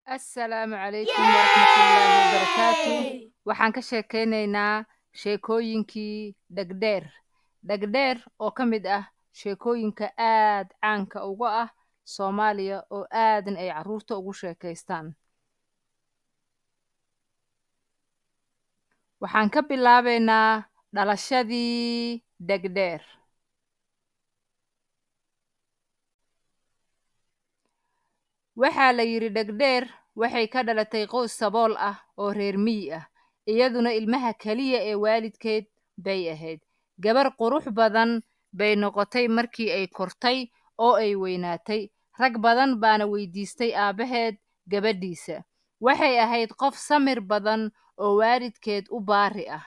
Assalaamu calaykum waraxmatullaahi wabarakaatu. Waxaan ka sheekaynaynaa sheekooyinkii dhagdheer. Dhagdheer oo ka mid ah sheekooyinka aad caanka uga ah Soomaaliya oo aadan ay carruurta ugu sheekaystaan. Waxaan ka bilaabaynaa dhalashadii dhagdheer. Waxaa la yidhi dhagdheer waxay ka dhalatay qoys sabool ah oo reer miyi ah, iyaduna ilmaha keliya ee waalidkeed bay ahayd. Gabar qurux badan bay noqotay markii ay kortay oo ay weynaatay. Rag badan baana weydiistay aabbaheed gabadhiisa. Waxay ahayd qof samir badan oo waalidkeed u baari ah.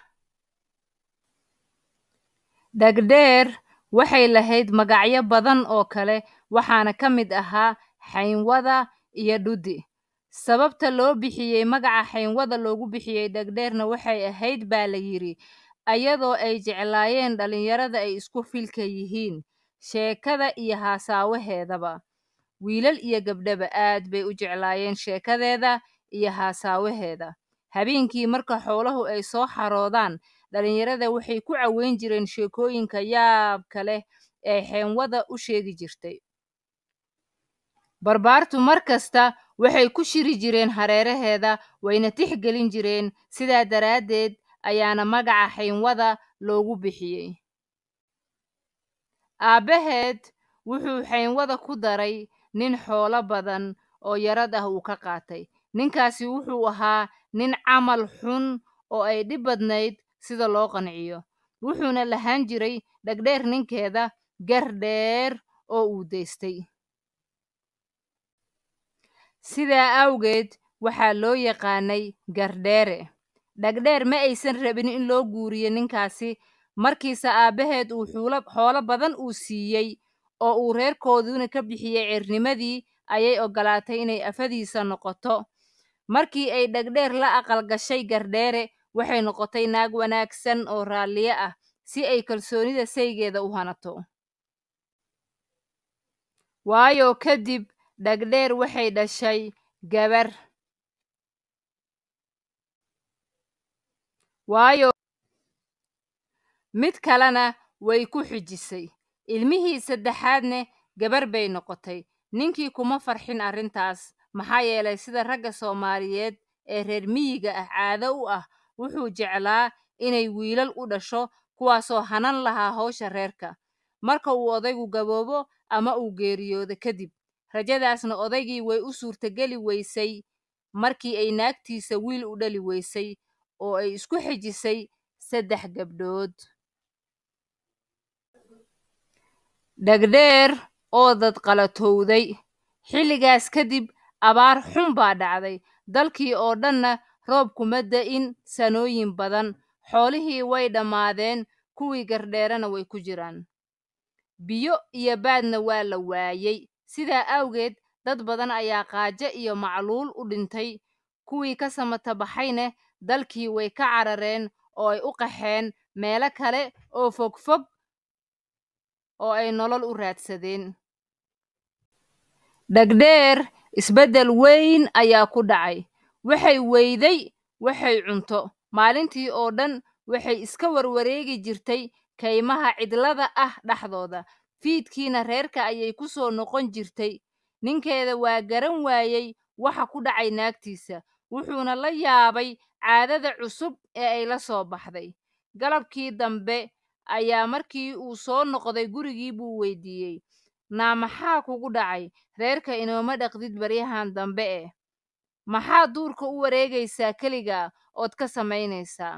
Dhagdheer waxay lahayd magacyo badan oo kale, waxaana ka mid ahaa Xaynwada iyo Dhudi. Sababta loo bixiyey magaca Xaynwada loogu bixiyey dhagdheerna waxay ahayd baa la yidhi ayadoo ay jeclaayeen dhalinyarada ay isku filka yihiin, sheekada iyo haasaawaheedaba. Wiilal iyo gabdhaba aad bay u jeclaayeen sheekadeeda iyo haasaawaheeda. Habeenkii marka xooluhu ay soo xaroodaan, dhalinyarada waxay ku caweyn jireen sheekooyinka yaabka leh ee Xaynwada u sheegi jirtay. Barbaartu mar kasta waxay ku shiri jireen hareeraheeda, wayna tixgelin jireen, sidaa daraaddeed ayaana magaca Xaynwada loogu bixiyey. Aabbaheed wuxuu Xaynwada ku daray nin xoolo badan oo yarad ah uu ka qaatay. Ninkaasi wuxuu ahaa nin camal xun oo ay dhib badnayd sida loo qanciyo. Wuxuuna lahaan jiray dhagdheer ninkeeda gar dheer oo uu daystay. Sidaa awgeed waxaa loo yaqaanay Gardheere. Dhagdheer ma aysan rabin in loo guuriyo ninkaasi. Markiisa aabbaheed uu xoolo badan uu siiyey oo uu reerkooduna ka bixiyey ceernimadii, ayay ogolaatay inay afadiisa noqoto. Markii ay dhagdheer la aqal gashay Gardheere, waxay noqotay naag wanaagsan oo raalliye ah si ay kalsoonida saygeeda u hanato. Waayo kadib dhagdheer waxay dhashay gabar. Mid kalena way ku xijisay. Ilmihii saddexaadne gabar bay noqotay. Ninkii kuma farxin arrintaas, maxaa yeelay sida ragga Soomaaliyeed ee reer miyiga ah caado u ah, wuxuu jeclaa inay wiilal u dhasho kuwaasoo hanan lahaa hawsha reerka. Marka uu odaygu gaboobo ama uu geeriyoodo kadib, rajadaasna odaygii way u suurtageli weysay markii ay naagtiisa wiil u dhali weysay oo ay isku xijisay 3 gabdhood. Dhagdheer oo dad qalatowday. Xilligaas kadib abaar xun baa dhacday. Dalkii oo dhanna roob kuma da'in sanooyin badan. Xoolihii way dhammaadeen, kuwii Gardheerana way ku jiraan. Biyo iyo baadna waa la waayey. Sidaa awgeed dad badan ayaa qaajo iyo macluul u dhintay. Kuwii ka samata baxayna dalkii way ka carareen oo ay u qaxeen meelo kale oo fogfog oo ay nolol u raadsadeen. Dhagdheer isbeddel weyn ayaa ku dhacay. Waxay weyday waxay cunto. Maalintii oo dhan waxay iska warwareegi jirtay kaymaha cidlada ah dhexdooda. Fiidkiina reerka ayay ku soo noqon jirtay. Ninkeeda waa garan waayey waxa ku dhacay naagtiisa, wuxuuna la yaabay caadada cusub ee ay la soo baxday. Galabkii dambe ayaa markii uu soo noqday gurigii buu weydiiyey, maxaa kugu dhacay? Reerka inooma dhaqdid baryahan dambe maxaa duurka u wareegaysaa keligaa ood ka samaynaysaa?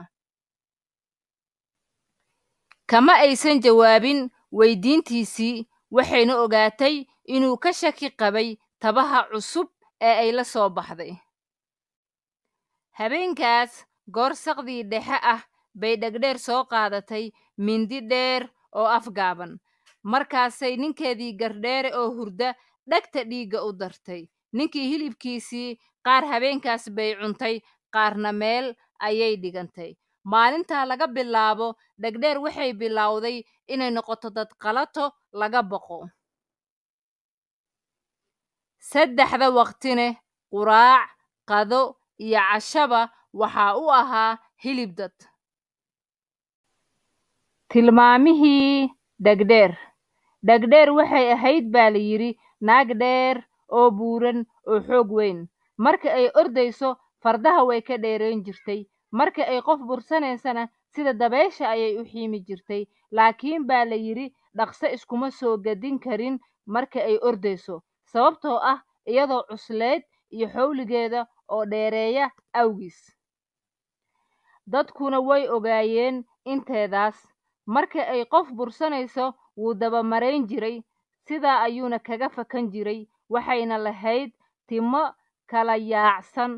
Kama aysan jawaabin weydiintiisii, waxayna ogaatay inuu ka shaki qabay tabaha cusub ee ay la soo baxday. Habeenkaas goor saqdii dhexe ah bay dhagdheer soo qaadatay mindi dheer oo afgaaban. Markaasay ninkeedii Gardheere oo hurda dhagta dhiigga u dartay. Ninkii hilibkiisii qaar habeenkaas bay cuntay, qaarna meel ayay dhigantay. Maalintaa laga bilaabo dhagdheer waxay bilowday inay noqoto dad qalato laga baqo. 3 waqtine quraac, qado iyo cashaba waxaa u ahaa hilib dad. Tilmaamihii dhegdheer. Dhegdheer waxay ahayd baa la yidhi naag dheer oo buuran oo xoog weyn. Marka ay ordayso fardaha way ka dheerayn jirtay. Marka ay qof bursanaysana sida dabeesha ayay u xiimi jirtay. Laakiin baa la yidhi dhaqso iskuma soo gadin karin marka ay ordayso, sababtoo ah iyadoo cusleed iyo xawligeeda oo dheereeya awgiis. Dadkuna way ogaayeen inteedaas. Marka ay qof bursanayso wuu dabamarayn jiray, sidaa ayuuna kaga fakan jiray. Waxayna lahayd timo kala yaacsan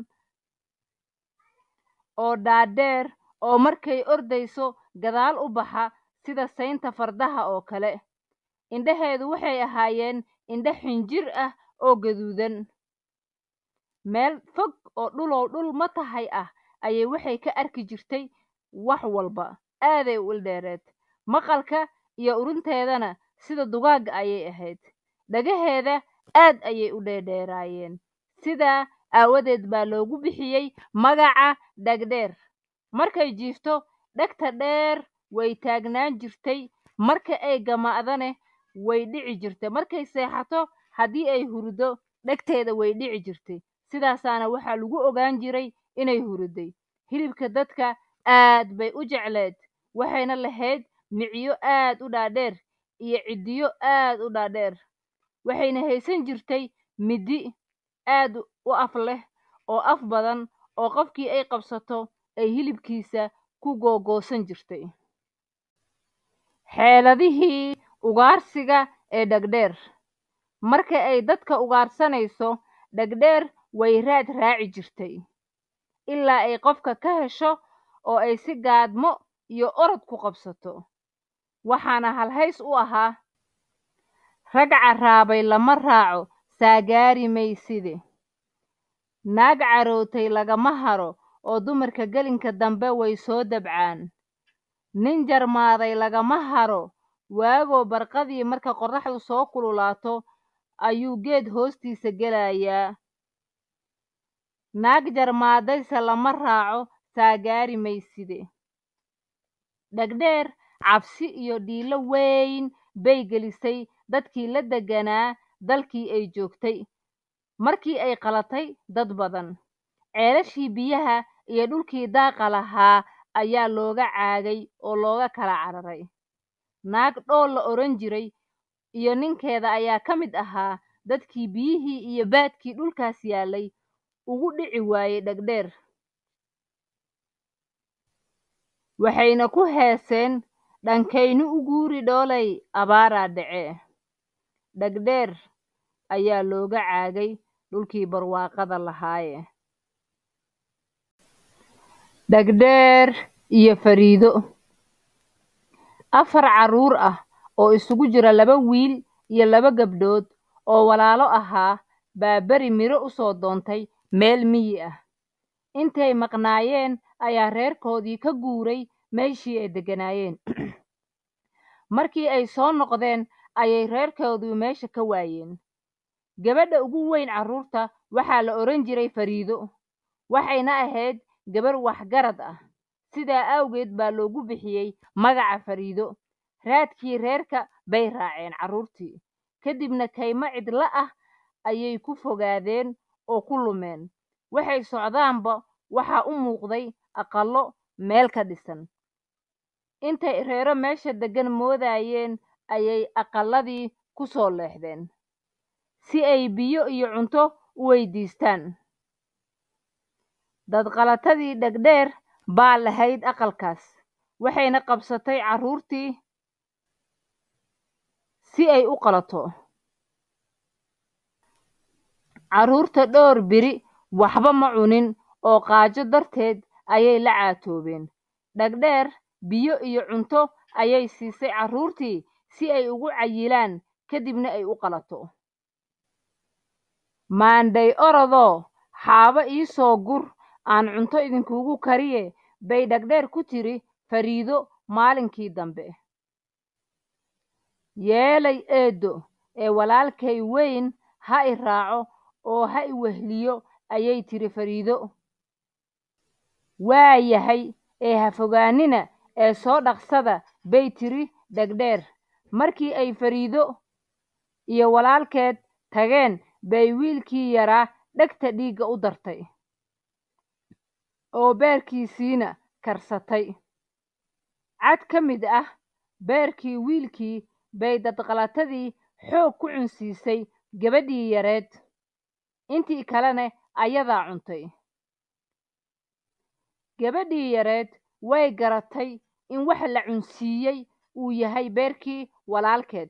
oo dhaadheer oo markay ordayso gadaal u baxa sida saynta fardaha oo kale. Indhaheedu waxay ahaayeen indho xinjir ah oo gaduudan. Meel fog oo dhul ma tahay ah ayay waxay ka arki jirtay wax walba. Aaday u dheereed. Maqalka iyo urunteedana sida dugaagga ayay ahayd. Dhagaheeda aad ayay u dheeraayeen. Sidaa aawadeed baa loogu bixiyey magaca dhegdheer. Markay jiifto dhegta dheer way taagnaan jirtay. Marka ay gamaadane way dhici jirtay. Markay seexato haddii ay hurdo dhegteeda way dhici jirtay. Sidaasaana waxaa lagu ogaan jiray inay hurday. Hilibka dadka aad bay u jecleed. Waxayna lahayd miciyo aad u dhaadheer iyo cidiyo aad u dhaadheer. Waxayna haysan jirtay midi aad u af leh oo af badan oo qofkii ay qabsato ay hilibkiisa ku googoosan jirtay. Xeeladihii ugaarsiga ee dhegdheer. Marka ay dadka ugaarsanayso dhegdheer way raad raaci jirtay ilaa ay qofka ka hesho oo ay si gaadmo iyo orod ku qabsato. Waxaana halhays u ahaa rag caraabay lama raaco saagaari mayside. Naag carootay lagama haro oo dumarka gelinka dambe way soo dabcaan. Nin jarmaaday lagama haro waagoo barqadii marka qorraxdu soo kululaato ayuu geed hoostiisa gelayaa. Naag jarmaadayse lama raaco saagaari mayside. Dhegdheer cabsi iyo dhiilo weyn bay gelisay dadkii la deganaa dalkii ay joogtay. Markii ay qalatay dad badan, ceelashii biyaha iyo dhulkii daaqa lahaa ayaa looga caagay oo looga kala cararay. Naag dhool la oran jiray iyo ninkeeda ayaa ka mid ahaa dadkii biyihii iyo baadkii dhulkaas yaalay ugu dhici waayey dhegdheer. Waxayna ku heeseen dhankaynu u guuri dhoolay abaaraa dhacee. Dhegdheer ayaa looga caagay dhulkii barwaaqada lahaaye. Dhegdheer iyo Fariido. 4 carruur ah oo isugu jira 2 wiil iyo 2 gabdhood oo walaalo ahaa baa beri miro u soo doontay meel miyi ah. Intay maqnaayeen ayaa reerkoodii ka guuray meeshii ay deganaayeen. Markii ay soo noqdeen ayay reerkoodii meesha ka waayeen. Gabadha ugu weyn carruurta waxaa la oran jiray Fariido. Waxayna ahayd gabar waxgarad ah. Sidaa awgeed baa loogu bixiyey magaca Fariido. Raadkii reerka bay raaceen carruurtii. Kadibna kaymo cidla ah ayay ku fogaadeen oo ku lumeen. Waxay socdaanba waxaa u muuqday aqallo meel ka dhisan. Intay reero meesha degan moodayeen ayay aqalladii ku soo leexdeen si ay biyo iyo cunto u weydiistaan. Dad qalatadii dhegdheer baa lahayd aqalkaas. Waxayna qabsatay carruurtii si ay u qalato. Carruurta dhowr biri waxba ma cunin oo qaajo darteed ayay la caatoobeen. Dhegdheer biyo iyo cunto ayay siisay carruurtii si ay ugu cayilaan kadibna ay u qalato. Maanday orodoo xaaba ii soo gur aan cunto idinkugu kariye bay dhegdheer ku tiri Fariido maalinkii dambe. Yeelay eedo ee walaalkay weyn ha i raaco oo ha i wehliyo ayay tiri Fariido. waa yahay ee ha fogaanina ee soo dhaqsada bay tiri Dhegdheer. markii ay Fariido iyo walaalkeed tageen bay wiilkii yaraa dhegta dhiigga u dartay oo beerkiisiina karsatay. cad ka mid ah beerkii wiilkii bay dadqalatadii xoog ku cunsiisay gabadhii yareed, intii kalena ayadaa cuntay. gabadhii yareed way garatay in wax la cunsiiyey uu yahay beerkii walaalkeed.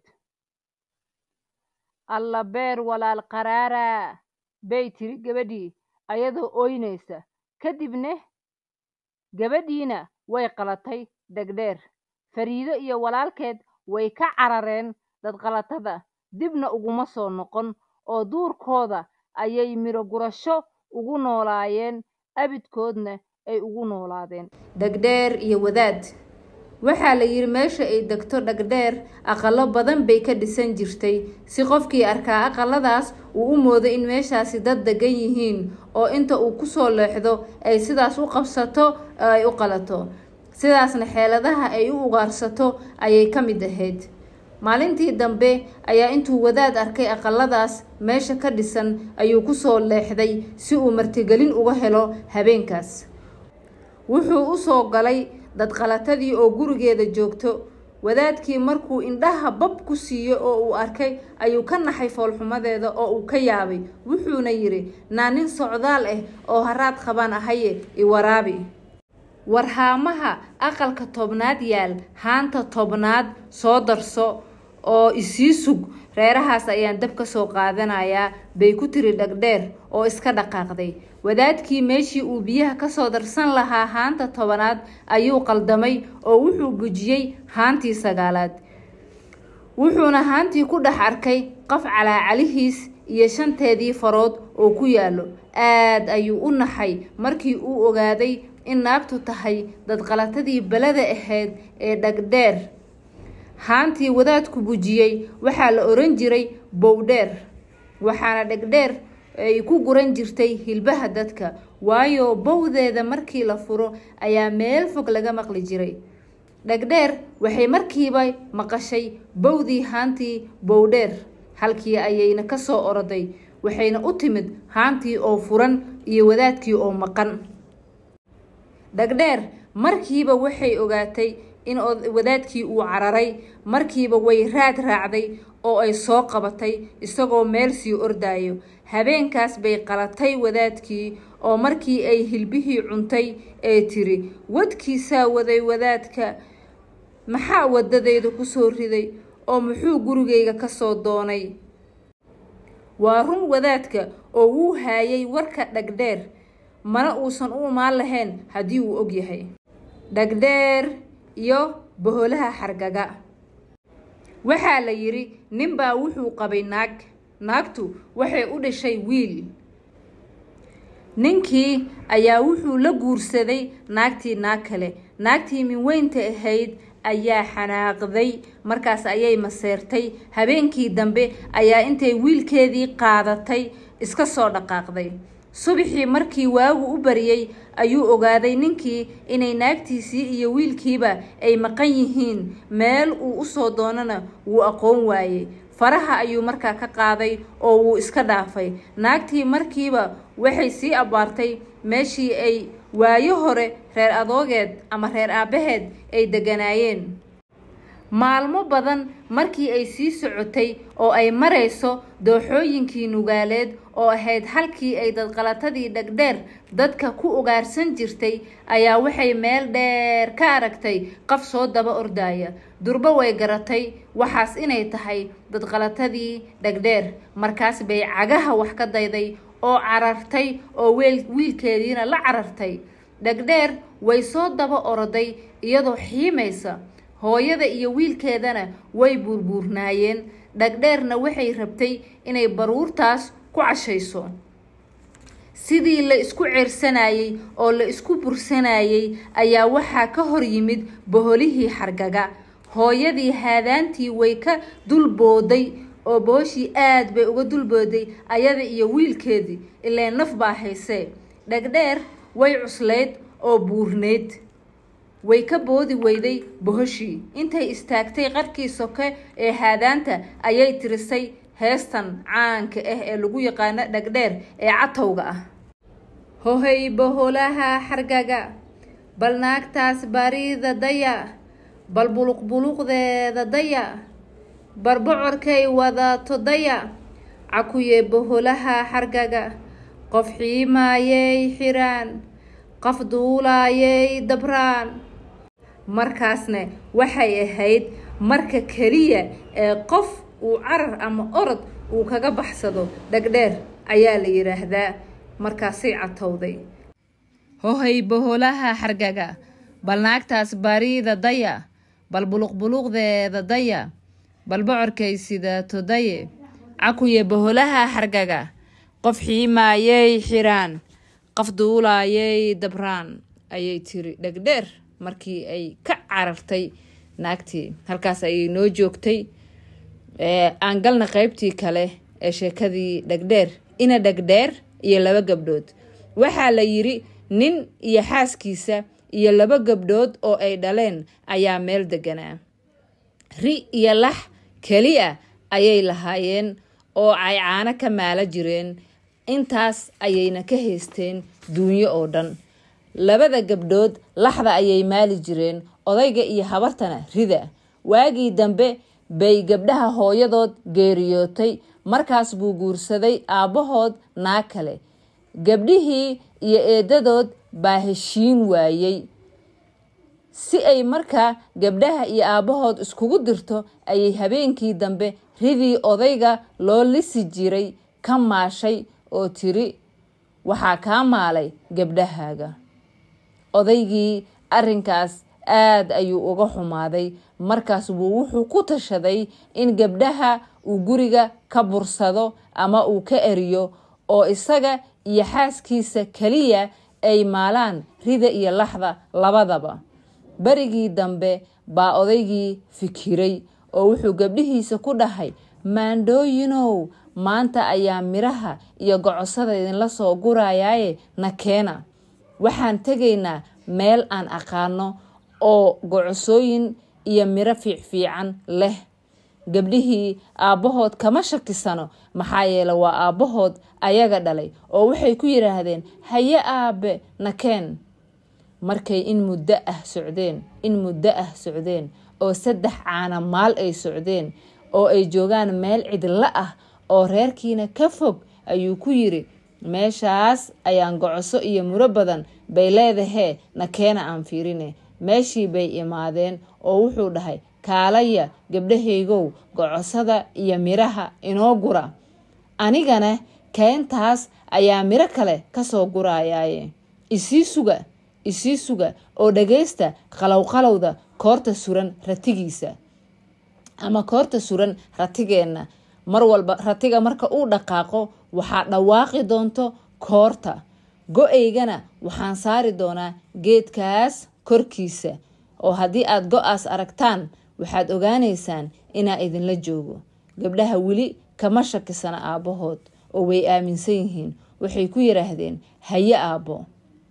alla beer walaal qaraara bay tiri gabadhii ayadoo ooynaysa. kadibna gabadhiina way qalatay Dhegdheer. Fariido iyo walaalkeed way ka carareen dadqalatada, dibna uguma soo noqon oo duurkooda ayay miro gurasho ugu noolaayeen, abidkoodna ay ugu noolaadeen. Dhegdheer iyo wadaad. waxaa la yiri meesha ay degto Dhegdheer aqallo badan bay ka dhisan jirtay si qofkii arkaa aqalladaas uu u moodo in meeshaasi dad degan yihiin oo inta uu ku soo leexdo ay sidaas u qabsato ay u qalato. sidaasna xeeladaha ay u ugaarsato ayay ka mid ahayd. maalintii dambe ayaa intuu wadaad arkay aqalladaas meesha ka dhisan ayuu ku soo leexday si uu martigelin uga helo habeenkaas. wuxuu u soo galay dadqalatadii oo gurigeeda joogto. wadaadkii markuu indhaha bab ku siiyo oo uu arkay ayuu ka naxay foolxumadeeda oo uu ka yaabay. wuxuuna yiri nin socdaal ah oo haraad qabaan ahaye i waraabi. warhaamaha aqalka 10aad yaal haanta 10aad soo darso oo isii sug, reerahaas ayaan dab ka soo qaadanayaa bay ku tiri Dhegdheer oo iska dhaqaaqday. wadaadkii meeshii uu biyaha ka soo darsan lahaa haanta 10aad ayuu qaldamay oo wuxuu gujiyey haantii 9aad. wuxuuna haantii ku dhex arkay qof calaacalihiis iyo 5teedii farood oo ku yaalo. aad ayuu u naxay markii uu ogaaday in naagtu tahay dadqalatadii balada ahayd ee Dhegdheer. haantii wadaadku gujiyey waxaa la oran jiray Bowdheer, waxaana Dhegdheer ay ku guran jirtay hilbaha dadka, waayo bowdeeda markii la furo ayaa meel fog laga maqli jiray. Dhegdheer waxay markiiba maqashay bowdii haantii Bowdheer, halkii ayayna ka soo oroday, waxayna u timid haantii oo furan iyo wadaadkii oo maqan. Dhegdheer markiiba waxay ogaatay in wadaadkii uu cararay. markiiba way raad raacday oo ay soo qabatay isagoo meel sii ordaayo. habeenkaas bay qalatay wadaadkii oo markii ay hilbihii cuntay ee tiri wadkiisa waday wadaadka, maxaa wadadayda ku soo riday oo muxuu gurigayga ka soo doonay. waa run wadaadka oo uu haayay warka Dhegdheer, mana uusan u imaan lahayn haddii uu og yahay. Dhegdheer iyo boholaha xargaga. waxaa la yiri ninbaa wuxuu qabay naag, naagtu waxay u dhashay wiil. ninkii ayaa wuxuu la guursaday naagtii naag kale. naagtii min weynta ahayd ayaa xanaaqday, markaas ayay maseertay. habeenkii dambe ayaa intay wiilkeedii qaadatay iska soo dhaqaaqday. subaxii markii waagu u bariyay ayuu ogaaday ninkii inay naagtiisii iyo wiilkiiba ay maqan yihiin, meel uu u soo doonana wuu aqoon waayey. faraha ayuu markaa ka qaaday oo wuu iska dhaafay. naagtii markiiba waxay sii abaartay meeshii ay waayo hore reer adoogeed ama reer aabaheed ay deganaayeen. maalmo badan markii ay sii socotay oo ay marayso dooxooyinkii Nugaaleed oo ahayd halkii ay dadqalatadii Dhegdheer dadka ku ugaarsan jirtay, ayaa waxay meel dheer ka aragtay qof soo daba ordaya. durba way garatay waxaas inay tahay dadqalatadii Dhegdheer. markaas bay cagaha wax ka dayday oo carartay oo wiilkeediina la carartay. Dhegdheer way soo daba oroday iyadoo xiimaysa. hooyada iyo wiilkeedana way burburnaayeen. Dhegdheerna waxay rabtay inay baruurtaas ku cashayso. sidii la isku ceersanayay oo la isku bursanayay ayaa waxaa ka hor yimid boholihii xargaga. hooyadii haadaantii way ka dulbooday oo booshii aad bay uga dulbooday ayada iyo wiilkeedii ilaa naf baa haysee. Dhegdheer way cuslayd oo buurneyd, way ka boodi weyday booshii. Intay istaagtay qarkii soke ee haadaanta ayay tirisay heestan caanka ah ee lagu yaqaan Dhegdheer ee catowga ah. Hohay boholaha xargaga, bal naagtaas barida daya, bal buluqdeeda daya, barbocorkay wadato daya, cakuye boholaha xargaga, qof xiimaayay xiraan, qof duulaayay dabraan. Markaasna waxay ahayd marka kaliya ee qof uu carar ama orod uu kaga baxsado Dhegdheer ayaa la yiraahdaa. Markaasay catowday. Hohay boholaha xargaga, bal naagtaas barida daya, bal buluqdeeda daya, bal bocorkay sidato daye, cakuye boholaha xargaga, qof xiimaayay xiraan, qof duulaayay dabraan ayay tiri Dhegdheer markii ay ka carartay naagtii. Halkaas ayay noo joogtay. Aan galna qaybtii kale ee sheekadii Dhegdheer. Ina Dhegdheer iyo laba gabdhood. Waxaa la yiri nin iyo xaaskiisa iyo laba gabdhood oo ay dhaleen ayaa meel deganaa. Ri iyo lax kaliya ayay lahaayeen oo ay caano ka maala jireen. Intaas ayayna ka haysteen duunyo oo dhan. Labada gabdhood laxda ayay maali jireen, odayga iyo habartana rida. Waagii dambe bay gabdhaha hooyadood geeriyootay. Markaas buu guursaday aabahood naag kale. Gabdhihii iyo eedadood baa heshiin waayay. Si ay markaa gabdhaha iyo aabahood iskugu dirto ayay habeenkii dambe ridii odayga loo lisi jiray ka maashay oo tiri waxaa kaa maalay gabdhahaaga. Odaygii arrinkaas aad ayuu uga xumaaday. Markaas buu wuxuu ku tashaday in gabdhaha uu guriga ka bursado ama uu ka eriyo oo isaga iyo xaaskiisa kaliya ay maalaan rida iyo laxda labadaba. Barigii dambe baa odaygii fikiray oo wuxuu gabdhihiisa ku dhahay, maandooyinow, maanta ayaa miraha iyo gocosada idinla soo gurayaaye na keena. Waxaan tegaynaa meel aan aqaano oo gocosooyin iyo miro fiican leh. Gabdhihii aabahood kama shakisano maxaa yeelay waa aabahood ayaga dhalay oo waxay ku yiraahdeen haye aabe na keen. Markay in muddo ah socdeen oo 3 caana maal ay socdeen oo ay joogaan meel cidla ah oo reerkiina ka fog ayuu ku yiri meeshaas ayaan gocoso iyo miro badan bay leedahay na keena aan fiirine. Meeshii bay imaadeen oo wuxuu dhahay kaalaya gabdhahaygow gocosada iyo miraha inoo gura. Anigana keentaas ayaa miro kale ka soo gurayaaye. Isii suga oo dhageysta qalowda koorta suran ratigiisa ama koorta suran ratigeena. Mar walba ratiga marka uu dhaqaaqo waxaa dhawaaqi doonto koorta. Go'aygana waxaan saari doonaa geedkaas korkiisa oo haddii aad go'aas aragtaan waxaad ogaanaysaan inaa idinla joogo. Gabdhaha weli kama shakisana aabahood oo way aaminsan yihiin. Waxay ku yiraahdeen haye aabo.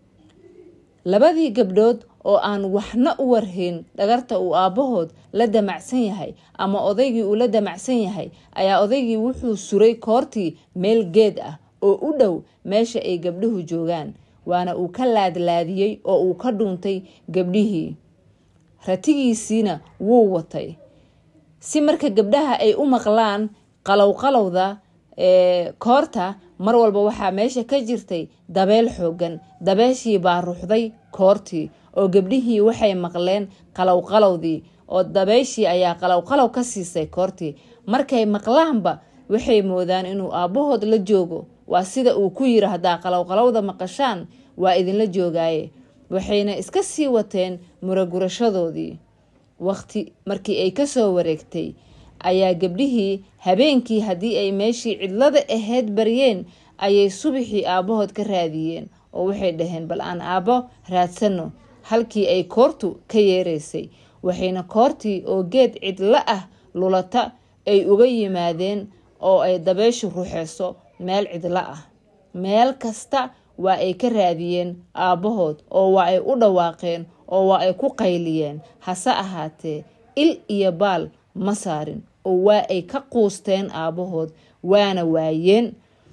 Labadii gabdhood oo aan waxna u warhayn dhagarta uu aabahood la damacsan yahay ama odaygii uu la damacsan yahay ayaa odaygii wuxuu suray koortii meel geed ah oo u dhow meesha ay gabdhuhu joogaan. Waana uu ka laadlaadiyay oo uu ka dhuuntay gabdhihii. Ratigiisiina wuu watay. Si marka gabdhaha ay u maqlaan qalowda koorta mar walba waxaa meesha ka jirtay dabeel xoogan. Dabeeshii baa ruxday koortii oo gabdhihii waxay maqleen qalowdii oo dabeeshii ayaa qalow ka siisay koortii. Markay maqlaanba waxay moodaan inuu aabahood la joogo. Waa sida uu ku yiri hadaa qalowda maqashaan waa idinla joogaaye. Waxayna iska sii wateen muragurashadoodii. Waqti markii ay ka soo wareegtay ayaa gabdhihii habeenkii haddii ay meeshii cidlada ahayd baryeen ayay subaxii aabahood ka raadiyeen oo waxay dhaheen bal aan aabo raadsano. Halkii ay koortu ka yeeraysay waxayna koortii oo geed cidla ah lulata ay uga yimaadeen oo ay dabeeshu ruxayso meel cidlo ah. meel kasta waa ay ka raadiyeen aabbahood oo waa ay u dhawaaqeen oo waa ay ku qayliyeen, hase ahaatee il iyo baal ma saarin oo waa ay ka quusteen aabbahood waana waayeen.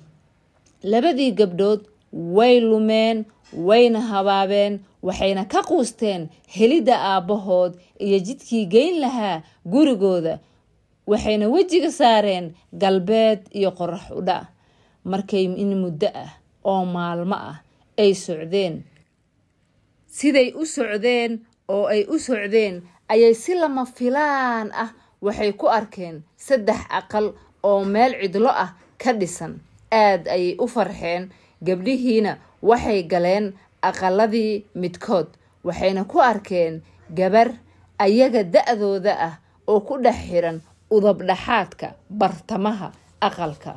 labadii gabdhood way lumeen, wayna habaabeen, waxayna ka quusteen helidda aabbahood iyo jidkii geyn lahaa gurigooda. waxayna wejiga saareen galbeed iyo qorax u dhac. markay in muddo ah oo maalmo ah ay socdeen, siday u socdeen oo ay u socdeen ayay si lama filaan ah waxay ku arkeen 3 aqal oo meel cidlo ah ka dhisan. aad ayay u farxeen. gabdhihiina waxay galeen aqaladii midkood, waxayna ku arkeen gabar ayaga da'dooda ah oo ku dhex xiran udub dhaxaadka bartamaha aqalka.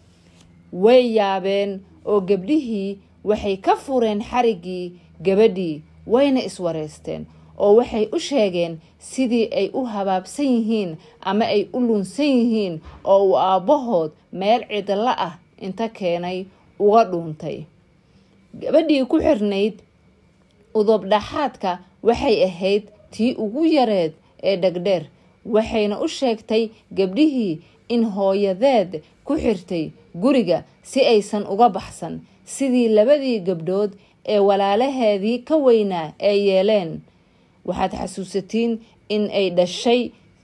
way yaabeen oo gabdhihii waxay ka fureen xarigii gabadhii, wayna iswareysteen oo waxay u sheegeen sidii ay u habaabsan yihiin ama ay u lunsan yihiin oo uu aabbahood meel cidlo ah inta keenay uga dhuuntay. gabadhii ku xirnayd udub dhaxaadka waxay ahayd tii ugu yareed ee dhagdheer, waxayna u sheegtay gabdhihii in hooyadeed ku xirtay guriga si aysan uga baxsan, sidii labadii gabdhood ee walaalaheedii ka weynaa ee yeeleen. waxaad xasuusatiin in ay dhashay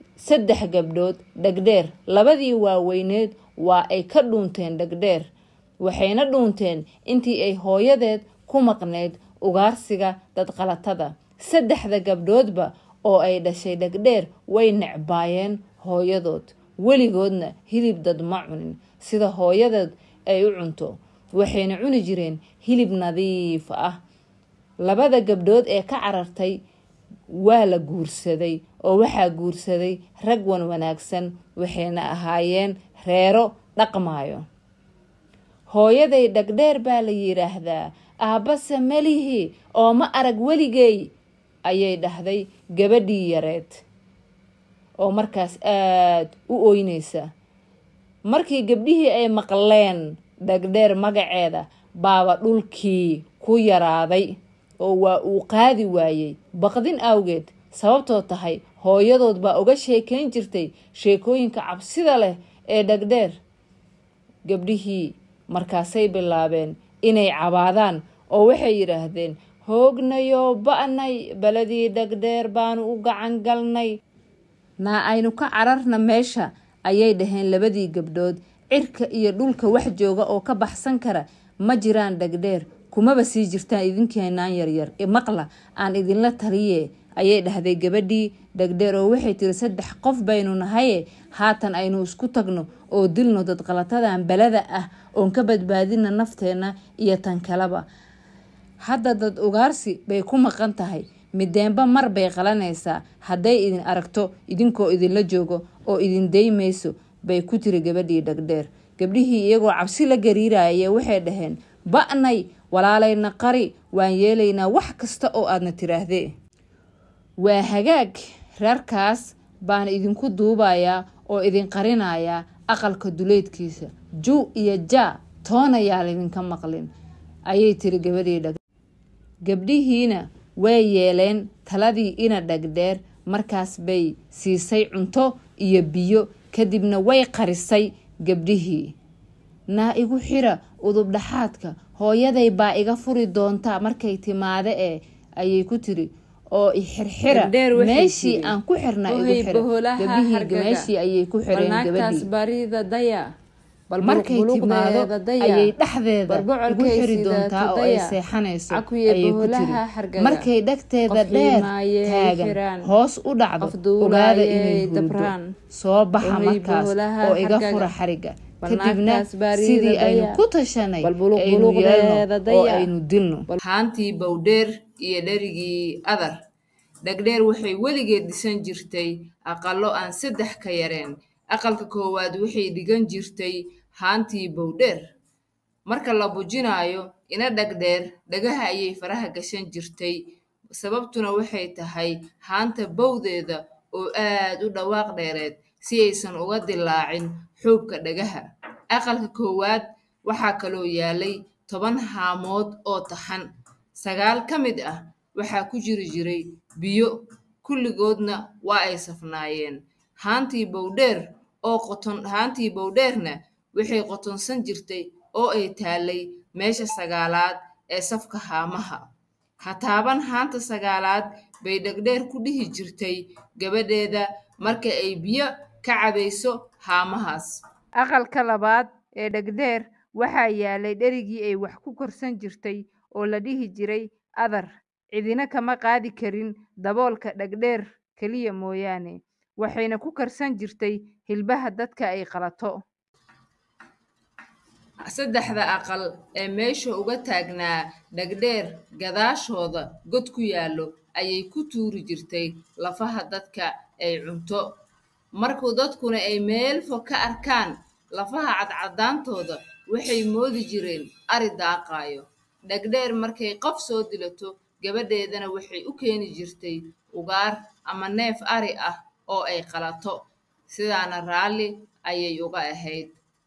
3 gabdhood dhagdheer. labadii waaweyneed waa ay ka dhuunteen dhagdheer, waxayna dhuunteen intii ay hooyadeed ku maqnayd ugaarsiga dadqalatada. 3 gabdhoodba oo ay dhashay dhagdheer way necbaayeen hooyadood, weligoodna hilib dad ma cunin sida hooyadeed ay u cunto. waxayna cuni jireen hilib nadiif ah. 2 gabdhood ee ka carartay waa la guursaday oo waxaa guursaday rag wan wanaagsan, waxayna ahaayeen reero dhaqmaayo. hooyaday dhagdheer baa la yiraahdaa, aabbase melihi oo ma arag weligay, ayay dhahday gabadhii yareed oo markaas aad u ooynaysa. markii gabdhihii ay maqleen dhagdheer magaceeda baaba dhulkii ku yaraaday oo waa uu qaadi waayey baqdin awgeed, sababtoo tahay hooyadood baa uga sheekayn jirtay sheekooyinka cabsida leh ee dhagdheer. gabdhihii markaasay bilaabeen inay cabaadaan oo waxay yidhaahdeen, hoognayo ba'nay, baladii dhagdheer baanu u gacan galnay. naa aynu ka cararna meesha, ayay dhaheen labadii gabdhood. cirka iyo dhulka wax jooga oo ka baxsan kara ma jiraan dhagdheer, kumaba sii jirtaan idinkeenaan yaryar. maqla aan idinla taliye, ayay dhahday gabadhii dhagdheer oo waxay tiri 3 qof baynu nahaye haatan aynu isku tagno oo dilno dadqalatadan balada ah oon ka badbaadina nafteena iyo tan kaleba. hadda dad ugaarsi bay ku maqan tahay, mideenba mar bay qalanaysaa. hadday idin aragto idinkoo idinla joogo oo idin daymayso, bay ku tiri gabadhii dhagdheer. gabdhihii iyagoo cabsi la gariiraya waxay dhaheen, ba'nay, walaalayna qari, waan yeelaynaa wax kasta oo aadna tiraahdee. waa hagaag, reerkaas baan idinku duubayaa oo idin qarinayaa aqalka duleedkiisa. juu iyo jaa toonayaa laydinka maqlin, ayay tiri gabadhii dhagdheer. gabdhihiina way yeeleen taladii ina dhagdheer. markaas bay siisay cunto iyo biyo, kadibna way qarisay gabdhihii. naa igu xira udub dhaxaadka, hooyaday baa iga furi doonta markay timaade ayay ku tiri, oo i xirxira meeshii aan ku xirna igu xira. gabdhihii meeshii ayay ku xireen gabadhii. markay timaado ayay dhexdeeda igu xiri doontaa oo ay seexanayso, ayay ku tiri. markay dhagteeda dheer taagan hoos u dhacdo, ogaada inay hurdo. soo baxa markaas oo iga fura xariga, kadibna sidii aynu ku tashanay aynu yeelno oo aynu dilno. haantii bowdheer iyo dherigii adar. dhagdheer waxay weligeed dhisan jirtay aqalo aan 3 ka yareen. aqalka koowaad waxay dhigan jirtay haantii bowdheer. marka la bujinaayo ina dhagdheer, dhagaha ayay faraha gashan jirtay. sababtuna waxay tahay haanta bowdeeda oo aad u dhawaaq dheereed si aysan uga dilaacin xuubka dhagaha. Aqalka koowaad waxaa kaloo yaalay 10 haamood oo taxan. 9 ka mid ah waxaa ku jiri jiray biyo, kulligoodna waa ay safnaayeen. Haantii bowdheerna waxay qotonsan jirtay oo ay taallay meesha 9aad ee safka haamaha. Ha taaban haanta 9aad bay dhegdheer ku dhihi jirtay gabadheeda marka ay biyo ka cabayso haamahaas. Aqalka labaad ee dhegdheer waxaa yaalay dherigii ay wax ku korsan jirtay oo la dhihi jiray adar. Cidina kama qaadi karin daboolka dhegdheer keliya mooyaane, waxayna ku karsan jirtay hilbaha dadka ay qalato. 3 aqal ee meesha uga taagnaa dhegdheer gadaashooda god ku yaallo ayay ku tuuri jirtay lafaha dadka ay cunto. Markuu dadkuna ay meel fog ka arkaan lafaha cadcadaantooda, waxay moodi jireen ari daaqaayo. Dhegdheer markay qof soo dilato, gabadheedana waxay u keeni jirtay ugaar ama neef ari ah oo ay qalato, sidaana raalli ayay uga ahayd.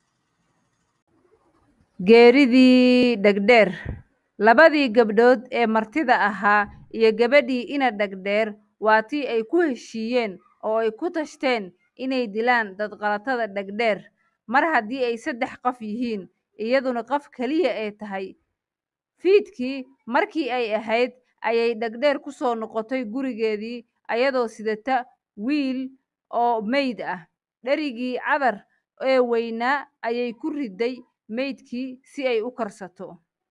Geeridii dhegdheer. Labadii gabdhood ee martida ahaa iyo gabadhii ina dhegdheer waa tii ay ku heshiiyeen oo ay ku tashteen inay dilaan dad qalatada dhegdheer. Mar haddii ay 3 qof yihiin, iyaduna qof keliya ay tahay. Fiidkii markii ay ahayd ayay dhegdheer ku soo noqotay gurigeedii ayadoo sidata wiil oo meyd ah. Dherigii cadar ee weynaa ayay ku riday meydkii si ay u karsato.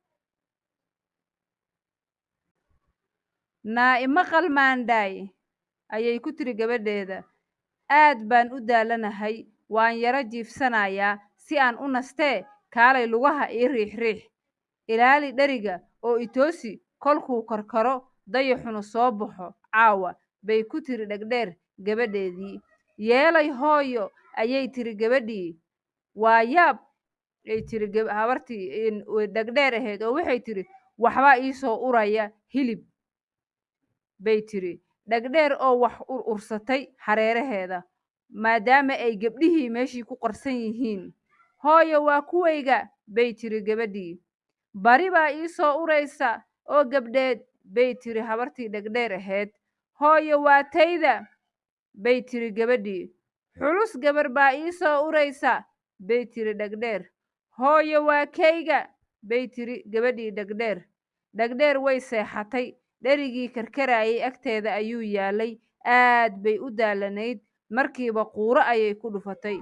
Naa'ima qalmaandhaay ayay ku tiri gabadheeda, aad baan u daalanahay, waan yara jiifsanayaa si aan u nastee, kaalay lugaha ii riix. Ilaali dheriga oo itoosi kolkuu karkaro dayaxuna soo baxo caawa, bay ku tiri dhegdheer gabadheedii. Yeelay hooyo ayay tiri gabadhii. Waa yaab ay tiri habartii dhegdheer ahayd oo waxay tiri waxbaa ii soo uraya hilib, bay tiri dhegdheer oo wax ursatay hareeraheeda maadaama ay gabdhihii meeshii ku qarsan yihiin. Hooyo waa kuwayga, bay tiri gabadhii. Bari baa ii soo uraysa oo gabdheed, bay tiri habartii dhegdheer ahayd. Hooyo waa tayda, bay tiri gabadhii. Xulus gabar baa ii soo uraysa, bay tiri dhegdheer. Hooyo waa kayga, bay tiri gabadhii dhegdheer. Dhegdheer way seexatay. Dherigii karkarayay agteeda ayuu yaalay. Aad bay u daalanayd. Markiiba quuro ayay ku dhufatay.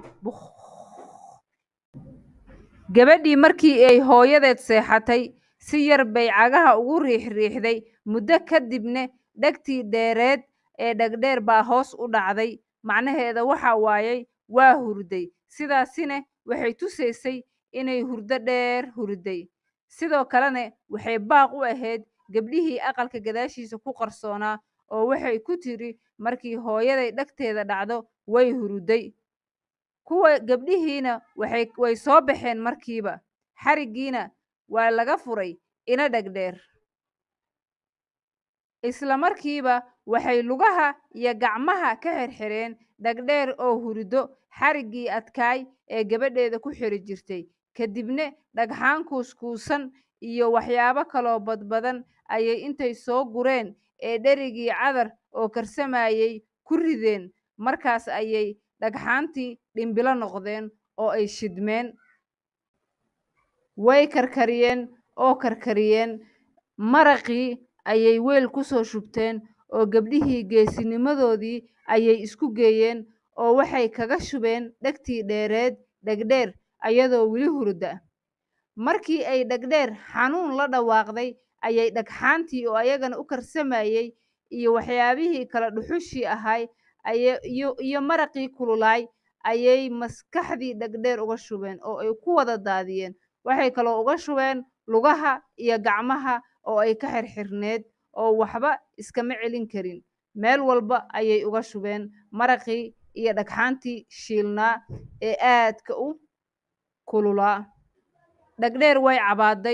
Gabadhii markii ay hooyadeed seexatay, si yar bay cagaha ugu riixday. Muddo kadibna dhegtii dheereed ee dhegdheer baa hoos u dhacday. Macnaheeda waxa waayay waa hurday. Sidaasina waxay tusaysay inay hurdo dheer hurday. Sidoo kalena waxay baaq u ahayd gabdhihii aqalka gadaashiisa ku qarsoonaa oo waxay ku tiri markii hooyaday dhegteeda dhacdo way hurday. Kuwa gabdhihiina way soo baxeen markiiba. Xarigiina waa laga furay ina dhegdheer. Isla markiiba waxay lugaha iyo gacmaha ka xirxireen dhegdheer oo hurdo xarigii adkaay ee gabadheeda ku xiri jirtay. Kadibna dhagxaan kuuskuusan iyo waxyaabo kaloo badbadan ayay intay soo gureen ee dherigii cadar oo karsamayay ku rideen. Markaas ayay dhagxaantii dhimbilo noqdeen oo ay shidmeen. Way karkariyeen. Maraqii ayay weel ku soo shubteen oo gabdhihii geesinimadoodii ayay isku geeyeen oo waxay kaga shubeen dhegtii dheereed dhegdheer ayadoo weli hurda. Markii ay dhegdheer xanuun la dhawaaqday ayay dhagxaantii oo ayagana u karsamayay iyo waxyaabihii kala dhuxushii ahay iyo maraqii kululaay ayay maskaxdii dhegdheer uga shubeen oo ay ku wada daadiyeen. Waxay kaloo uga shubeen lugaha iyo gacmaha oo ay ka xirxirneed oo waxba iskama celin karin. Meel walba ayay uga shubeen maraqii iyo dhagxaantii shiilnaa ee aadka u kululaa. Dhegdheer way cabaaday